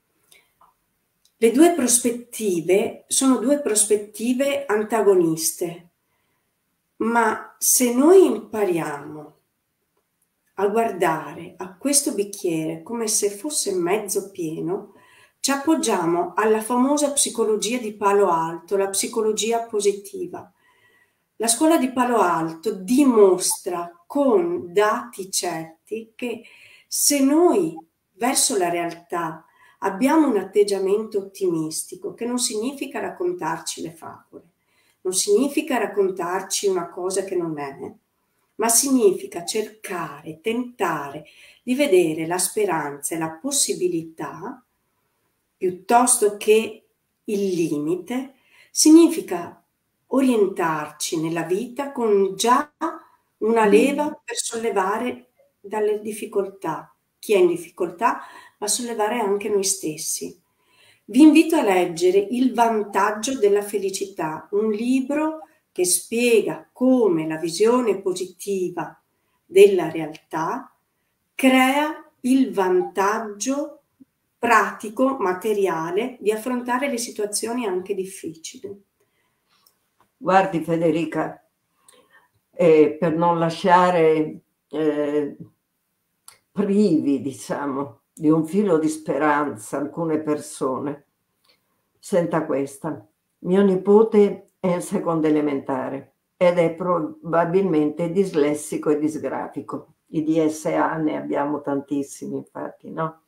Le due prospettive sono due prospettive antagoniste, ma se noi impariamo a guardare a questo bicchiere come se fosse mezzo pieno, ci appoggiamo alla famosa psicologia di Palo Alto, la psicologia positiva. La scuola di Palo Alto dimostra con dati certi che se noi verso la realtà abbiamo un atteggiamento ottimistico, che non significa raccontarci le favole, non significa raccontarci una cosa che non è, ma significa cercare, tentare di vedere la speranza e la possibilità piuttosto che il limite, significa orientarci nella vita con già una leva per sollevare dalle difficoltà. Chi è in difficoltà, ma sollevare anche noi stessi. Vi invito a leggere Il vantaggio della felicità, un libro che spiega come la visione positiva della realtà crea il vantaggio pratico, materiale, di affrontare le situazioni anche difficili. Guardi Federica, eh, per non lasciare eh, privi, diciamo, di un filo di speranza alcune persone, senta questa. Mio nipote è in seconda elementare ed è probabilmente dislessico e disgrafico. I D S A ne abbiamo tantissimi, infatti, no?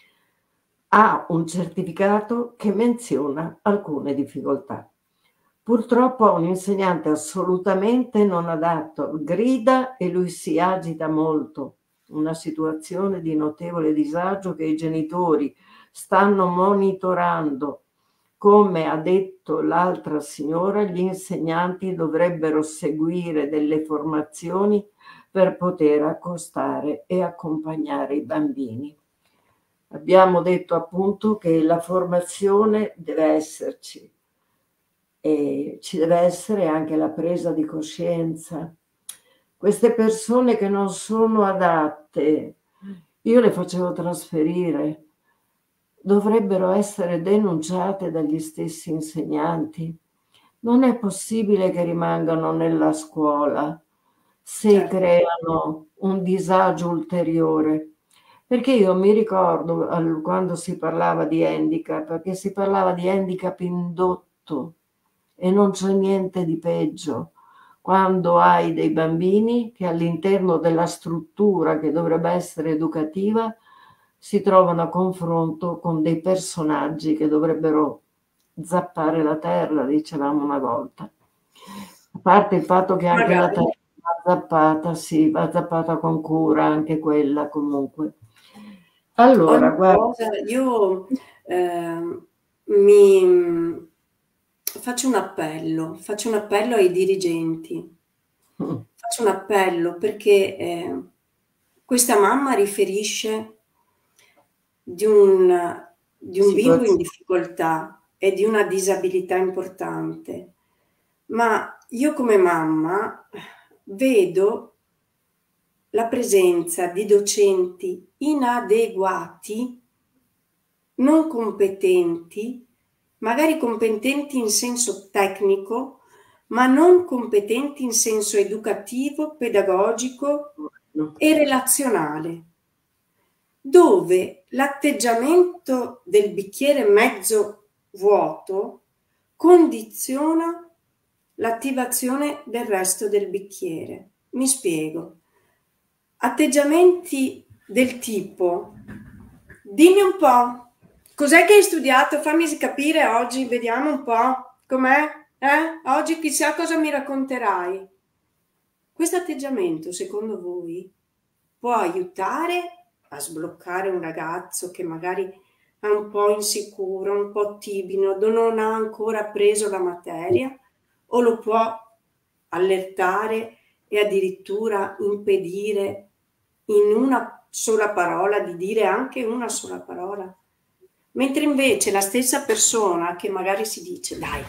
Ha un certificato che menziona alcune difficoltà. Purtroppo ha un insegnante assolutamente non adatto, grida e lui si agita molto. Una situazione di notevole disagio che i genitori stanno monitorando. Come ha detto l'altra signora, gli insegnanti dovrebbero seguire delle formazioni per poter accostare e accompagnare i bambini. Abbiamo detto appunto che la formazione deve esserci e ci deve essere anche la presa di coscienza. Queste persone che non sono adatte, io le facevo trasferire, dovrebbero essere denunciate dagli stessi insegnanti. Non è possibile che rimangano nella scuola se Certo. creano un disagio ulteriore. Perché io mi ricordo quando si parlava di handicap, perché si parlava di handicap indotto e non c'è niente di peggio quando hai dei bambini che all'interno della struttura che dovrebbe essere educativa si trovano a confronto con dei personaggi che dovrebbero zappare la terra, dicevamo una volta. A parte il fatto che anche la terra va zappata, sì, va zappata con cura, anche quella comunque. Allora, Ogni guarda, cosa, io eh, mi faccio un appello, faccio un appello ai dirigenti, faccio un appello perché eh, questa mamma riferisce di un, di un bimbo in difficoltà e di una disabilità importante, ma io come mamma vedo la presenza di docenti inadeguati, non competenti, magari competenti in senso tecnico, ma non competenti in senso educativo, pedagogico e relazionale, dove l'atteggiamento del bicchiere mezzo vuoto condiziona l'attivazione del resto del bicchiere. Mi spiego. Atteggiamenti del tipo: dimmi un po', cos'è che hai studiato? Fammi capire oggi, vediamo un po' com'è, eh? Oggi chissà cosa mi racconterai. Questo atteggiamento, secondo voi, può aiutare a sbloccare un ragazzo che magari è un po' insicuro, un po' timido, non ha ancora preso la materia, o lo può allertare e addirittura impedire in una sola parola di dire anche una sola parola? Mentre invece la stessa persona che magari si dice: dai,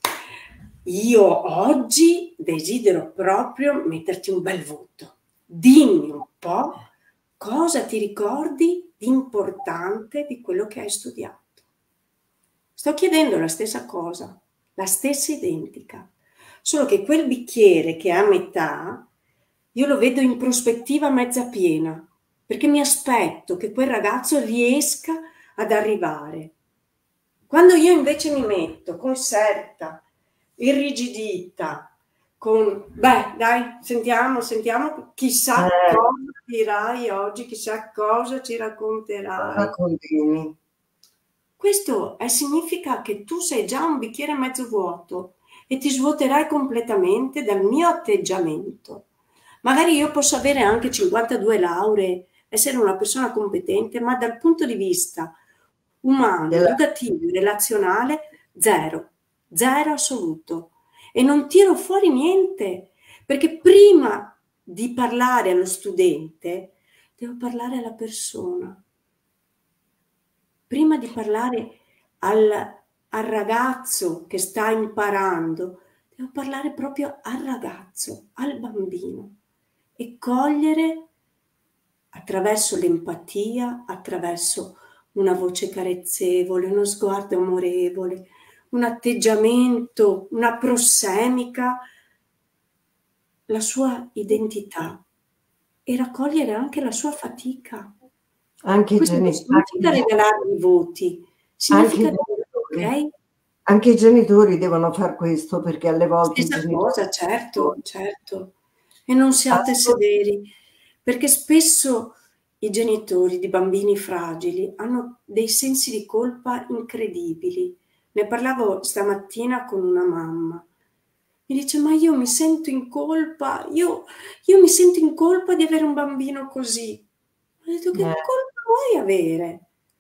io oggi desidero proprio metterti un bel voto, dimmi un po' cosa ti ricordi di importante di quello che hai studiato. Sto chiedendo la stessa cosa, la stessa identica, solo che quel bicchiere che è a metà io lo vedo in prospettiva mezza piena, perché mi aspetto che quel ragazzo riesca ad arrivare. Quando io invece mi metto conserta, irrigidita, con beh dai, sentiamo, sentiamo, chissà Eh. cosa dirai oggi, chissà cosa ci racconterai. Continui. Questo è, significa che tu sei già un bicchiere mezzo vuoto e ti svuoterai completamente dal mio atteggiamento. Magari io posso avere anche cinquantadue lauree, essere una persona competente, ma dal punto di vista umano, Della- educativo, relazionale, zero, zero assoluto. E non tiro fuori niente, perché prima di parlare allo studente devo parlare alla persona. Prima di parlare al, al ragazzo che sta imparando, devo parlare proprio al ragazzo, al bambino, e cogliere attraverso l'empatia, attraverso una voce carezzevole, uno sguardo amorevole, un atteggiamento, una prossemica, la sua identità, e raccogliere anche la sua fatica. Anche i Questo non genitori, significa regalargli i voti, significa Anche i dire: genitori. ok, anche i genitori devono far questo, perché alle volte i stessa genitori cosa, certo, certo. E non siate Assolut- severi, perché spesso i genitori di bambini fragili hanno dei sensi di colpa incredibili. Ne parlavo stamattina con una mamma. Mi dice: ma io mi sento in colpa, io, io mi sento in colpa di avere un bambino così. Ho detto: che eh, colpa vuoi avere?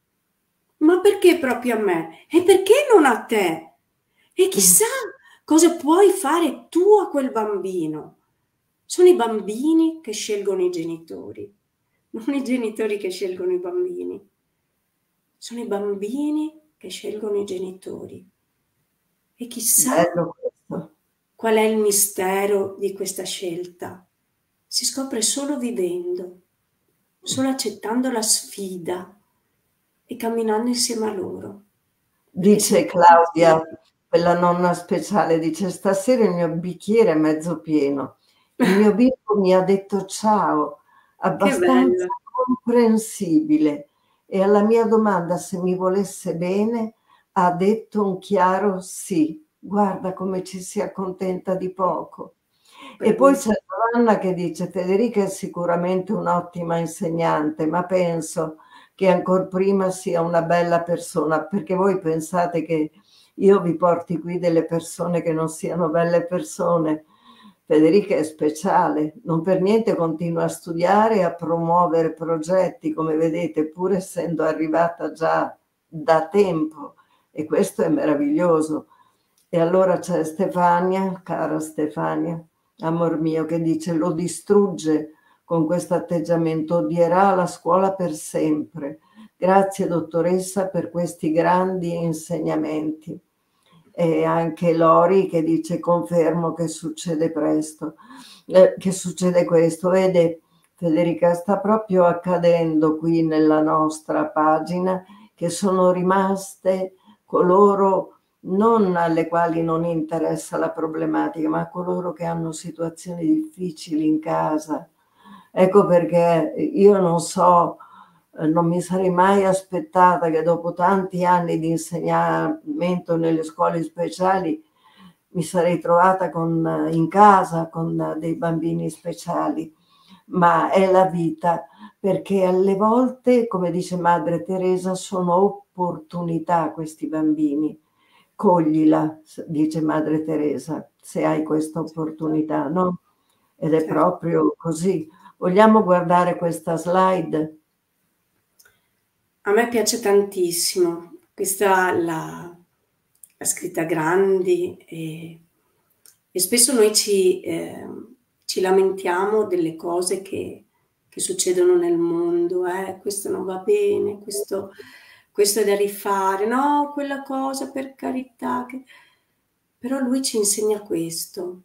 Ma perché proprio a me? E perché non a te? E chissà cosa puoi fare tu a quel bambino. Sono i bambini che scelgono i genitori, non i genitori che scelgono i bambini. Sono i bambini che scelgono i genitori. E chissà bello questo. qual è il mistero di questa scelta. Si scopre solo vivendo, solo accettando la sfida e camminando insieme a loro. Dice Claudia, quella nonna speciale, dice: stasera il mio bicchiere è mezzo pieno. Il mio bimbo mi ha detto ciao, abbastanza comprensibile, e alla mia domanda se mi volesse bene ha detto un chiaro sì. Guarda come ci si accontenta di poco. E poi c'è Giovanna che dice: Federica è sicuramente un'ottima insegnante, ma penso che ancor prima sia una bella persona, perché voi pensate che io vi porti qui delle persone che non siano belle persone. Federica è speciale, non per niente continua a studiare e a promuovere progetti, come vedete, pur essendo arrivata già da tempo, e questo è meraviglioso. E allora c'è Stefania, cara Stefania, amor mio, che dice: lo distrugge con questo atteggiamento, odierà la scuola per sempre. Grazie dottoressa per questi grandi insegnamenti. E anche Lori che dice: confermo che succede presto, eh, che succede questo. Vede, Federica, sta proprio accadendo qui nella nostra pagina che sono rimaste coloro non alle quali non interessa la problematica, ma a coloro che hanno situazioni difficili in casa. Ecco perché io non so, eh, non mi sarei mai aspettata che dopo tanti anni di insegnamento nelle scuole speciali mi sarei trovata con, in casa con dei bambini speciali, ma è la vita, perché alle volte, come dice Madre Teresa, sono opportunità questi bambini. Coglila, dice Madre Teresa, se hai questa opportunità, no? Ed è Certo. proprio così. Vogliamo guardare questa slide? A me piace tantissimo, questa la, la scritta grandi e, e spesso noi ci, eh, ci lamentiamo delle cose che, che succedono nel mondo, eh? Questo non va bene, questo, questo è da rifare, no, quella cosa per carità, che... però lui ci insegna questo,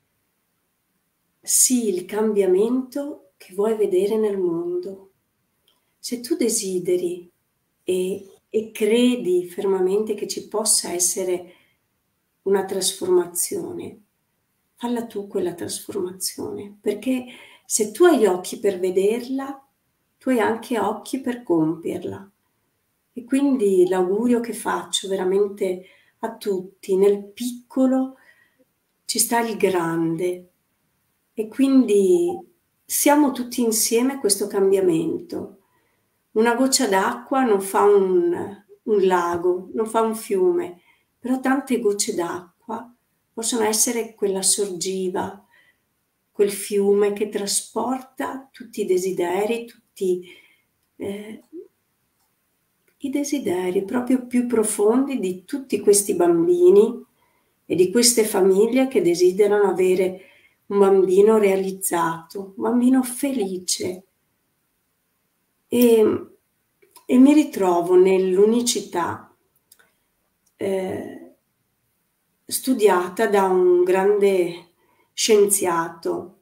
sii il cambiamento che vuoi vedere nel mondo. Se tu desideri e, e credi fermamente che ci possa essere una trasformazione, falla tu quella trasformazione, perché se tu hai gli occhi per vederla, tu hai anche occhi per compierla. E quindi l'augurio che faccio veramente a tutti, nel piccolo ci sta il grande, e quindi siamo tutti insieme a questo cambiamento. Una goccia d'acqua non fa un, un lago, non fa un fiume, però tante gocce d'acqua possono essere quella sorgiva, quel fiume che trasporta tutti i desideri, tutti eh, i desideri proprio più profondi di tutti questi bambini e di queste famiglie che desiderano avere un bambino realizzato, un bambino felice. E, e mi ritrovo nell'unicità eh, studiata da un grande scienziato.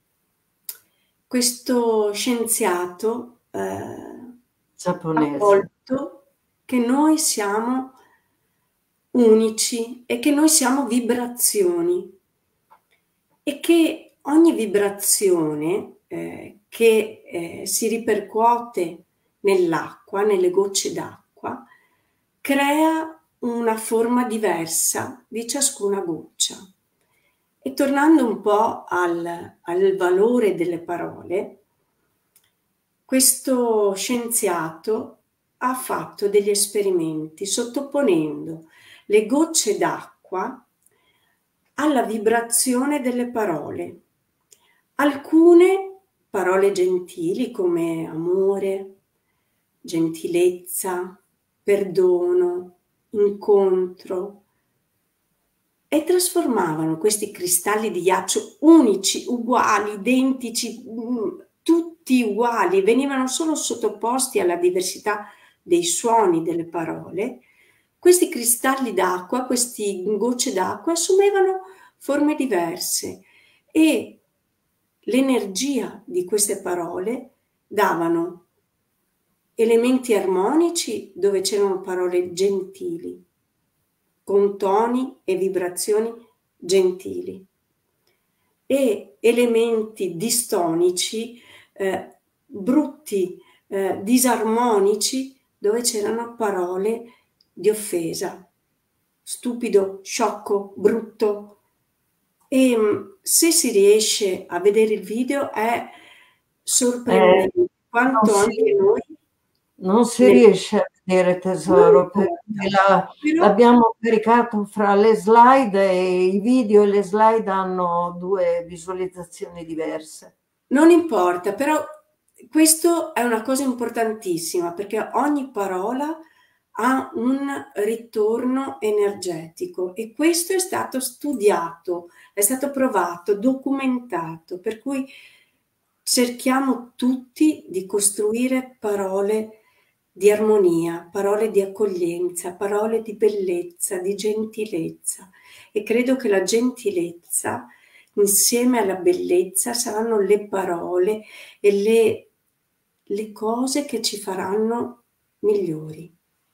Questo scienziato eh, ha colto che noi siamo unici e che noi siamo vibrazioni e che ogni vibrazione eh, che eh, si ripercuote nell'acqua, nelle gocce d'acqua, crea una forma diversa di ciascuna goccia. E tornando un po' al, al valore delle parole, questo scienziato ha fatto degli esperimenti sottoponendo le gocce d'acqua alla vibrazione delle parole. Alcune parole gentili come amore, gentilezza, perdono, incontro, e trasformavano questi cristalli di ghiaccio unici, uguali, identici, tutti uguali, venivano solo sottoposti alla diversità dei suoni delle parole. Questi cristalli d'acqua, queste gocce d'acqua assumevano forme diverse e l'energia di queste parole davano elementi armonici dove c'erano parole gentili, con toni e vibrazioni gentili, e elementi distonici, eh, brutti, eh, disarmonici, dove c'erano parole di offesa, stupido, sciocco, brutto. E se si riesce a vedere il video è sorprendente eh, quanto si, anche noi non si ne... riesce a vedere, tesoro, perché la, però... l'abbiamo caricato fra le slide e i video e le slide hanno due visualizzazioni diverse. Non importa, però questo è una cosa importantissima, perché ogni parola ha un ritorno energetico e questo è stato studiato, è stato provato, documentato, per cui cerchiamo tutti di costruire parole di armonia, parole di accoglienza, parole di bellezza, di gentilezza, e credo che la gentilezza insieme alla bellezza saranno le parole e le, le cose che ci faranno migliori.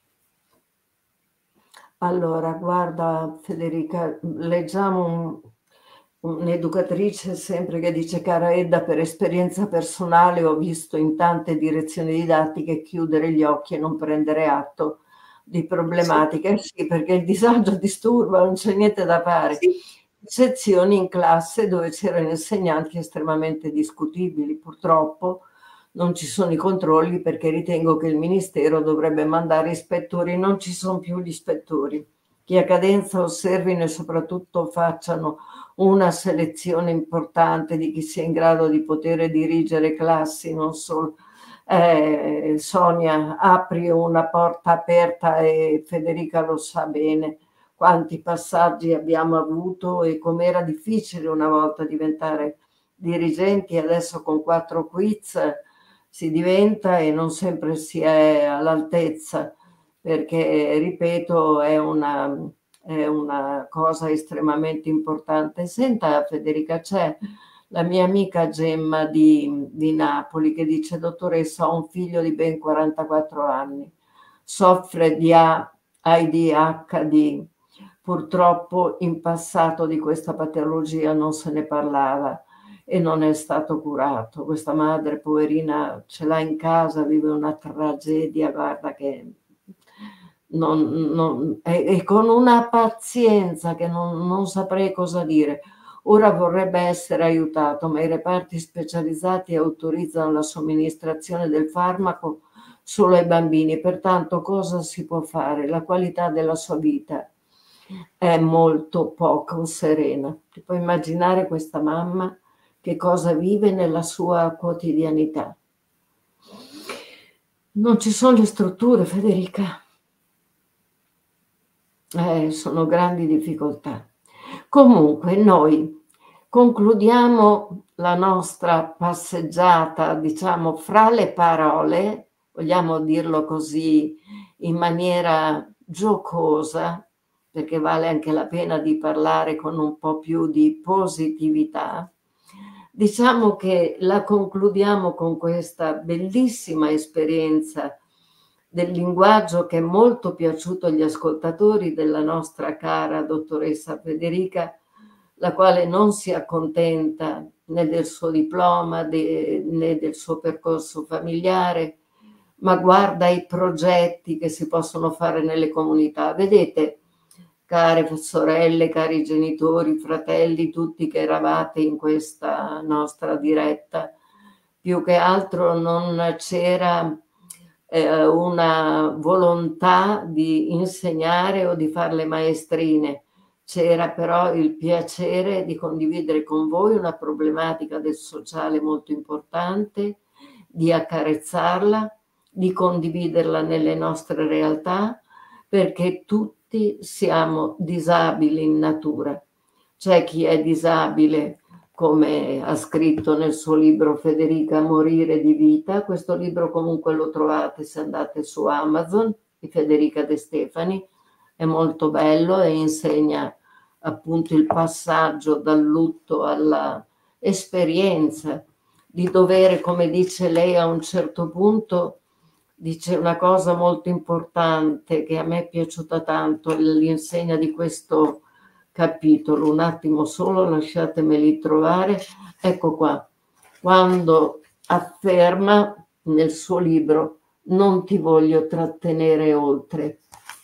Allora, guarda Federica, leggiamo un, un'educatrice sempre che dice: cara Edda, per esperienza personale ho visto in tante direzioni didattiche chiudere gli occhi e non prendere atto di problematiche. Sì, sì, perché il disagio disturba, non c'è niente da fare. Sì. Sezioni in classe dove c'erano insegnanti estremamente discutibili, purtroppo non ci sono i controlli perché ritengo che il Ministero dovrebbe mandare ispettori, non ci sono più gli ispettori, che a cadenza osservino e soprattutto facciano una selezione importante di chi sia in grado di poter dirigere classi, non solo. Eh, Sonia, apri una porta aperta e Federica lo sa bene quanti passaggi abbiamo avuto e com'era difficile una volta diventare dirigenti, adesso con quattro quiz si diventa e non sempre si è all'altezza, perché, ripeto, è una, è una cosa estremamente importante. Senta Federica, c'è la mia amica Gemma di, di Napoli che dice: dottoressa, ho un figlio di ben quarantaquattro anni, soffre di A D H D, purtroppo in passato di questa patologia non se ne parlava e non è stato curato. Questa madre poverina ce l'ha in casa, vive una tragedia, guarda che non, non, e, e con una pazienza che non, non saprei cosa dire. Ora vorrebbe essere aiutato, ma i reparti specializzati autorizzano la somministrazione del farmaco solo ai bambini, pertanto cosa si può fare? La qualità della sua vita è molto poco serena. Ti puoi immaginare questa mamma che cosa vive nella sua quotidianità? Non ci sono le strutture, Federica. Eh, sono grandi difficoltà. Comunque noi concludiamo la nostra passeggiata, diciamo, fra le parole, vogliamo dirlo così in maniera giocosa, perché vale anche la pena di parlare con un po' più di positività. Diciamo che la concludiamo con questa bellissima esperienza del linguaggio che è molto piaciuto agli ascoltatori della nostra cara dottoressa Federica, la quale non si accontenta né del suo diploma de, né del suo percorso familiare, ma guarda i progetti che si possono fare nelle comunità. Vedete, care sorelle, cari genitori, fratelli, tutti che eravate in questa nostra diretta, più che altro non c'era eh, una volontà di insegnare o di fare le maestrine, c'era però il piacere di condividere con voi una problematica del sociale molto importante, di accarezzarla, di condividerla nelle nostre realtà, perché tutti siamo disabili in natura. C'è chi è disabile, come ha scritto nel suo libro Federica, Morire di vita. Questo libro comunque lo trovate se andate su Amazon, di Federica De Stefani, è molto bello e insegna appunto il passaggio dal lutto alla esperienza di dovere, come dice lei a un certo punto, dice una cosa molto importante che a me è piaciuta tanto, l'insegna di questo capitolo, un attimo solo, lasciatemeli trovare, ecco qua, quando afferma nel suo libro: non ti voglio trattenere oltre,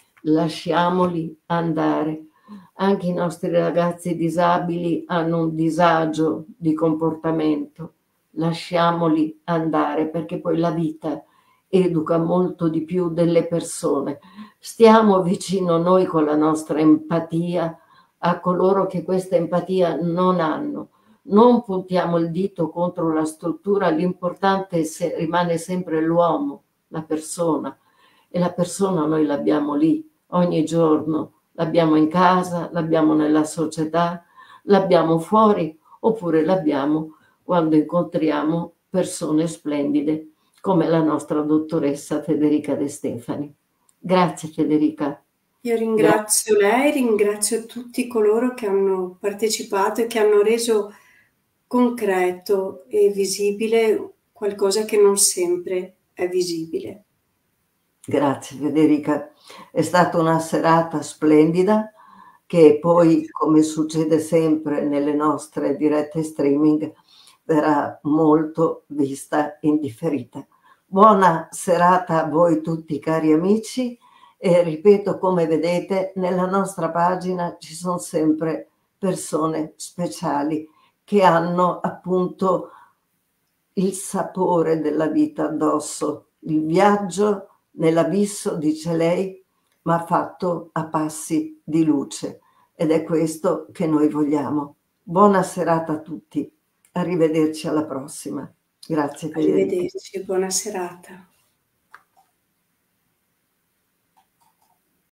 lasciamoli andare. Anche i nostri ragazzi disabili hanno un disagio di comportamento, lasciamoli andare, perché poi la vita educa molto di più delle persone. Stiamo vicino a noi con la nostra empatia a coloro che questa empatia non hanno. Non puntiamo il dito contro la struttura, l'importante se, rimane sempre l'uomo, la persona, e la persona noi l'abbiamo lì ogni giorno, l'abbiamo in casa, l'abbiamo nella società, l'abbiamo fuori, oppure l'abbiamo quando incontriamo persone splendide come la nostra dottoressa Federica De Stefani. Grazie Federica, Io ringrazio lei, ringrazio tutti coloro che hanno partecipato e che hanno reso concreto e visibile qualcosa che non sempre è visibile. Grazie Federica, è stata una serata splendida che poi, come succede sempre nelle nostre dirette streaming, verrà molto vista in differita. Buona serata a voi tutti cari amici e ripeto, come vedete, nella nostra pagina ci sono sempre persone speciali che hanno appunto il sapore della vita addosso, il viaggio nell'abisso, dice lei, ma fatto a passi di luce, ed è questo che noi vogliamo. Buona serata a tutti, arrivederci alla prossima. Grazie Federica. Arrivederci, buona serata.